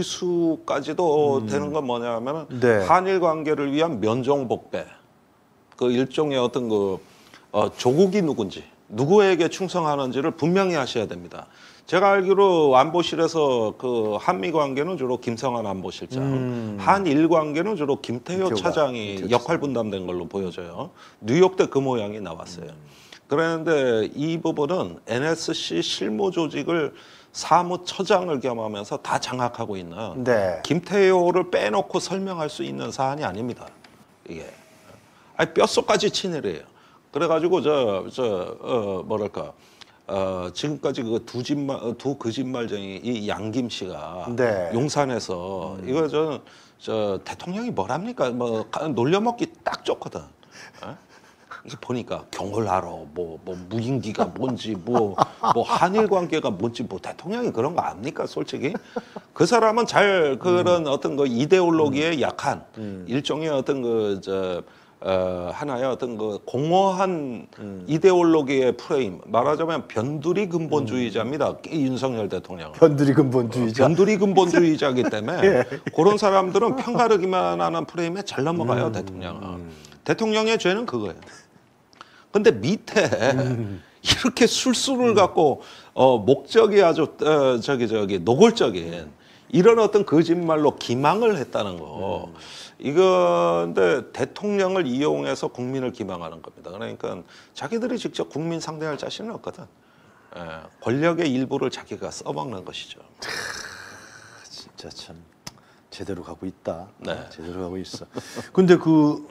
무리수까지도 되는 건 뭐냐면은 네. 한일 관계를 위한 면종복배 그 일종의 어떤 그 조국이 누군지 누구에게 충성하는지를 분명히 하셔야 됩니다. 제가 알기로 안보실에서 그 한미 관계는 주로 김성한 안보실장, 한일 관계는 주로 김태효 차장이 역할 분담된 걸로 보여져요. 뉴욕 때 그 모양이 나왔어요. 그런데 이 부분은 NSC 실무 조직을 사무처장을 겸하면서 다 장악하고 있는 네. 김태효를 빼놓고 설명할 수 있는 사안이 아닙니다. 이게 아니 뼛속까지 친일이에요. 그래가지고 뭐랄까 지금까지 그 두 거짓말쟁이 이 양김 씨가 네. 용산에서 이거 저 대통령이 뭐랍니까 뭐 놀려먹기 딱 좋거든. 이제 보니까 경홀하러 뭐 무인기가 뭔지 뭐 한일 관계가 뭔지 뭐 대통령이 그런 거 압니까 솔직히 그 사람은 잘 그런 어떤 그 이데올로기에 약한 일종의 어떤 하나의 어떤 그 공허한 이데올로기의 프레임 말하자면 변두리 근본주의자입니다. 윤석열 대통령. 변두리 근본주의자. 변두리 근본주의자이기 때문에 예. 그런 사람들은 편가르기만 하는 프레임에 잘 넘어가요 대통령은. 대통령의 죄는 그거예요. 근데 밑에 이렇게 술수를 갖고 목적이 아주 노골적인 이런 어떤 거짓말로 기망을 했다는 거. 이건데 대통령을 이용해서 국민을 기망하는 겁니다. 그러니까 자기들이 직접 국민 상대할 자신은 없거든. 권력의 일부를 자기가 써먹는 것이죠. 진짜 참 제대로 가고 있다. 네. 제대로 가고 있어. 근데 그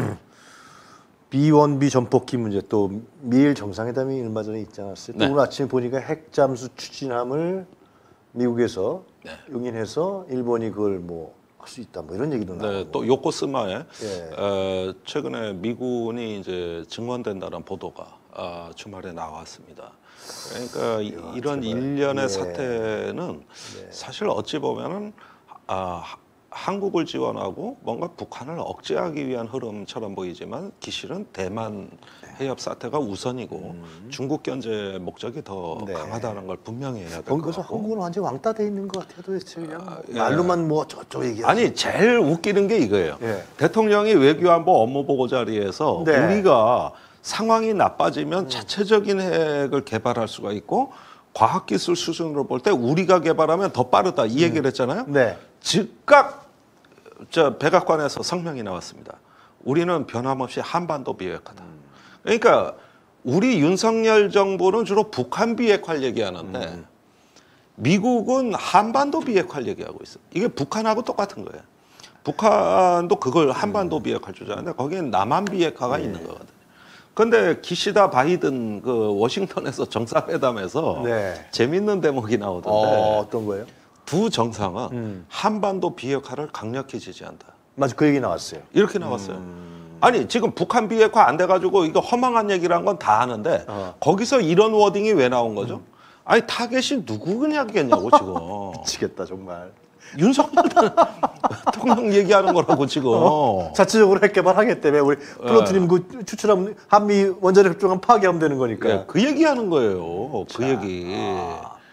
B1B 전폭기 문제 또 미일 정상회담이 얼마 전에 있지 않았어요? 또 네. 오늘 아침에 보니까 핵잠수 추진함을 미국에서 네. 용인해서 일본이 그걸 뭐 할 수 있다 뭐 이런 얘기도 나오고. 네, 또 요코스마에 예. 최근에 미군이 이제 증원된다는 보도가 주말에 나왔습니다. 그러니까 이런 일련의 예. 사태는 사실 어찌 보면은 한국을 지원하고 뭔가 북한을 억제하기 위한 흐름처럼 보이지만 기실은 대만 해협 사태가 우선이고 중국 견제 목적이 더 강하다는 걸 분명히 해야 될 것 그래서 같고. 한국은 완전 왕따 돼 있는 것 같아요. 도대체 그냥 예. 말로만 뭐 저쪽 얘기. 아니 제일 웃기는 게 이거예요. 예. 대통령이 외교안보 업무보고 자리에서 네. 우리가 상황이 나빠지면 자체적인 핵을 개발할 수가 있고 과학기술 수준으로 볼 때 우리가 개발하면 더 빠르다 이 얘기를 했잖아요. 네. 즉각 백악관에서 성명이 나왔습니다. 우리는 변함없이 한반도 비핵화다. 그러니까 우리 윤석열 정부는 주로 북한 비핵화 얘기하는데 미국은 한반도 비핵화 얘기하고 있어요. 이게 북한하고 똑같은 거예요. 북한도 그걸 한반도 비핵화 주장하는데 거기엔 남한 비핵화가 있는 거거든요. 근데 기시다 바이든 그 워싱턴에서 정상회담에서 재밌는 대목이 나오던데 어떤 거예요? 두 정상은 한반도 비핵화를 강력히 지지한다. 맞아, 그 얘기 나왔어요. 이렇게 나왔어요. 아니 지금 북한 비핵화 안 돼가지고 이거 허망한 얘기란 건 다 아는데 거기서 이런 워딩이 왜 나온 거죠? 아니 타겟이 누구냐겠냐고 지금. 미치겠다 정말. 윤석열 대통령 얘기하는 거라고 지금. 자체적으로 핵 개발하겠다며 우리 플로트님 그 추출하면 한미 원자력 협정은 파괴하면 되는 거니까. 그 얘기하는 거예요. 그 얘기.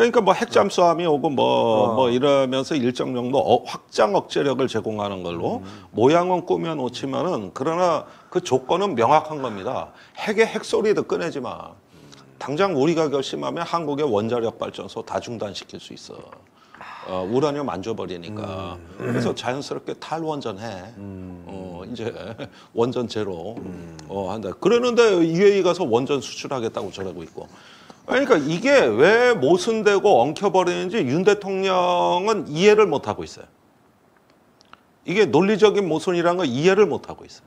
그러니까 뭐 핵잠수함이 오고 뭐 이러면서 일정 정도 확장 억제력을 제공하는 걸로 모양은 꾸며 놓지만은 그러나 그 조건은 명확한 겁니다. 핵의 핵소리도 꺼내지 마. 당장 우리가 결심하면 한국의 원자력 발전소 다 중단시킬 수 있어. 우라늄 안 줘버리니까. 그래서 자연스럽게 탈원전해. 이제 원전 제로 한다. 그러는데 UAE 가서 원전 수출하겠다고 저러고 있고. 그러니까 이게 왜 모순되고 엉켜버리는지 윤 대통령은 이해를 못하고 있어요. 이게 논리적인 모순이라는 걸 이해를 못하고 있어요.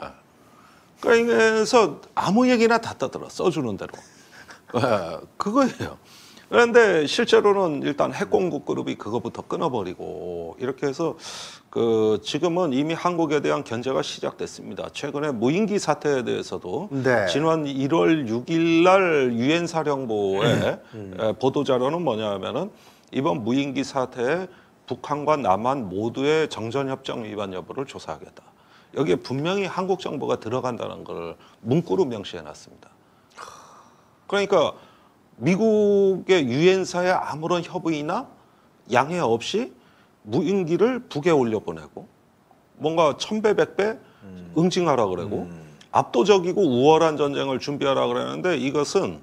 그래서 아무 얘기나 다 떠들어. 써주는 대로. 그거예요. 그런데 실제로는 일단 핵공급 그룹이 그거부터 끊어버리고 이렇게 해서 지금은 이미 한국에 대한 견제가 시작됐습니다. 최근에 무인기 사태에 대해서도 지난 1월 6일 날 유엔 사령부의 보도자료는 뭐냐면은 이번 무인기 사태에 북한과 남한 모두의 정전협정 위반 여부를 조사하겠다. 여기에 분명히 한국 정부가 들어간다는 걸 문구로 명시해놨습니다. 그러니까 미국의 유엔사에 아무런 협의나 양해 없이 무인기를 북에 올려보내고 뭔가 1000배, 100배 응징하라 그러고 압도적이고 우월한 전쟁을 준비하라 그러는데 이것은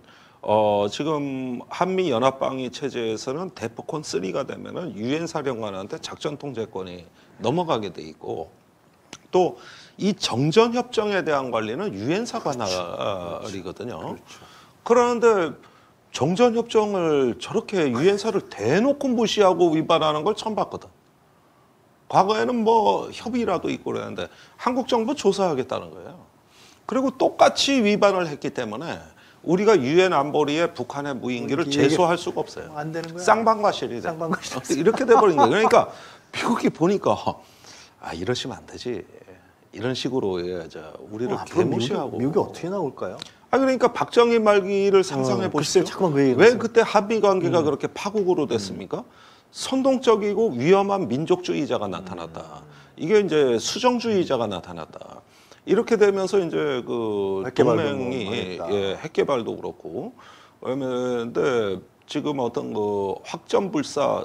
지금 한미 연합방위 체제에서는 데프콘 3가 되면은 유엔 사령관한테 작전 통제권이 넘어가게 돼 있고 또 이 정전 협정에 대한 관리는 유엔사 관할이거든요. 그런데 정전 협정을 저렇게 유엔사를 대놓고 무시하고 위반하는 걸 처음 봤거든. 과거에는 뭐 협의라도 있고 그랬는데 한국 정부 조사하겠다는 거예요. 그리고 똑같이 위반을 했기 때문에 우리가 유엔 안보리에 북한의 무인기를 제소할 수가 없어요. 안 되는 거야. 쌍방과실이 돼. 이렇게 돼버린 거예요. 그러니까 미국이 보니까 이러시면 안 되지. 이런 식으로 우리를 개무시하고. 미국이 어떻게 나올까요? 그러니까 박정희 말기를 상상해 보시죠. 왜 그때 한미 관계가 그렇게 파국으로 됐습니까? 선동적이고 위험한 민족주의자가 나타났다. 이게 이제 수정주의자가 나타났다. 이렇게 되면서 이제 동맹이 핵 개발도 그렇고 그런데 지금 어떤 확전불사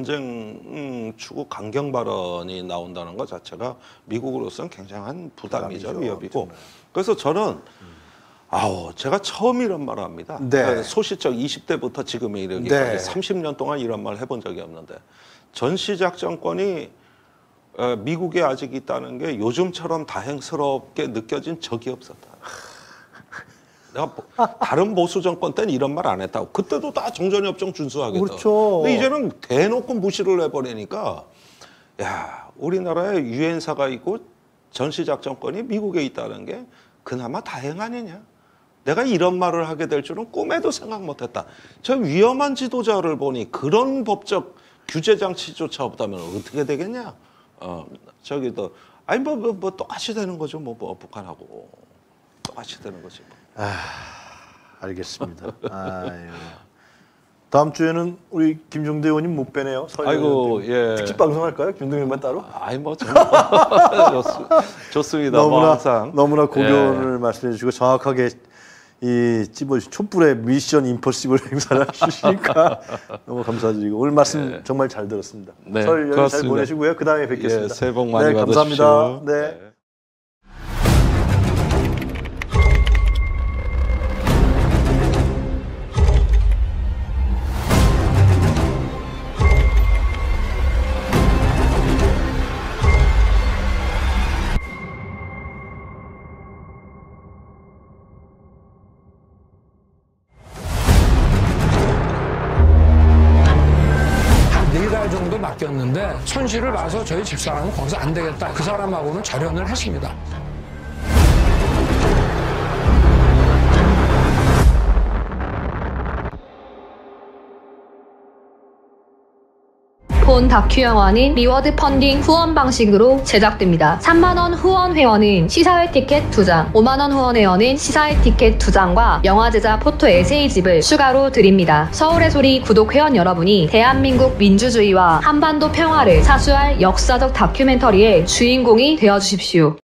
전쟁 추구 강경 발언이 나온다는 것 자체가 미국으로서는 굉장한 부담이죠, 위협이고. 그래서 저는 제가 처음 이런 말을 합니다. 소시적 20대부터 지금에 이르기까지 30년 동안 이런 말을 해본 적이 없는데 전시작전권이 미국에 아직 있다는 게 요즘처럼 다행스럽게 느껴진 적이 없었다. 내가 다른 보수 정권 때는 이런 말 안 했다고. 그때도 다 정전협정 준수하겠다. 그렇죠. 근데 이제는 대놓고 무시를 해버리니까 우리나라에 유엔사가 있고 전시작전권이 미국에 있다는 게 그나마 다행 아니냐. 내가 이런 말을 하게 될 줄은 꿈에도 생각 못했다. 저 위험한 지도자를 보니 그런 법적 규제 장치조차 없다면 어떻게 되겠냐. 뭐 똑같이 되는 거죠. 뭐 북한하고 똑같이 되는 거지. 알겠습니다. 다음 주에는 우리 김종대 의원님 못 뵈네요. 특집 방송 할까요? 김종대 의원만 따로? 좋습니다. 너무나 고견을 말씀해 주시고 정확하게 촛불의 미션 임포시블 행사를 해주시니까 너무 감사드리고 오늘 말씀 정말 잘 들었습니다. 설 연휴 잘 보내시고요. 그 다음에 뵙겠습니다. 새해 복 많이 받으십시오. 감사합니다. 정도 맡겼는데 손실을 봐서 저희 집사람은 거기서 안 되겠다. 그 사람하고는 절연을 했습니다. 본 다큐 영화는 리워드 펀딩 후원 방식으로 제작됩니다. 3만원 후원 회원은 시사회 티켓 2장, 5만원 후원 회원은 시사회 티켓 2장과 영화 제작 포토 에세이집을 추가로 드립니다. 서울의 소리 구독 회원 여러분이 대한민국 민주주의와 한반도 평화를 사수할 역사적 다큐멘터리의 주인공이 되어주십시오.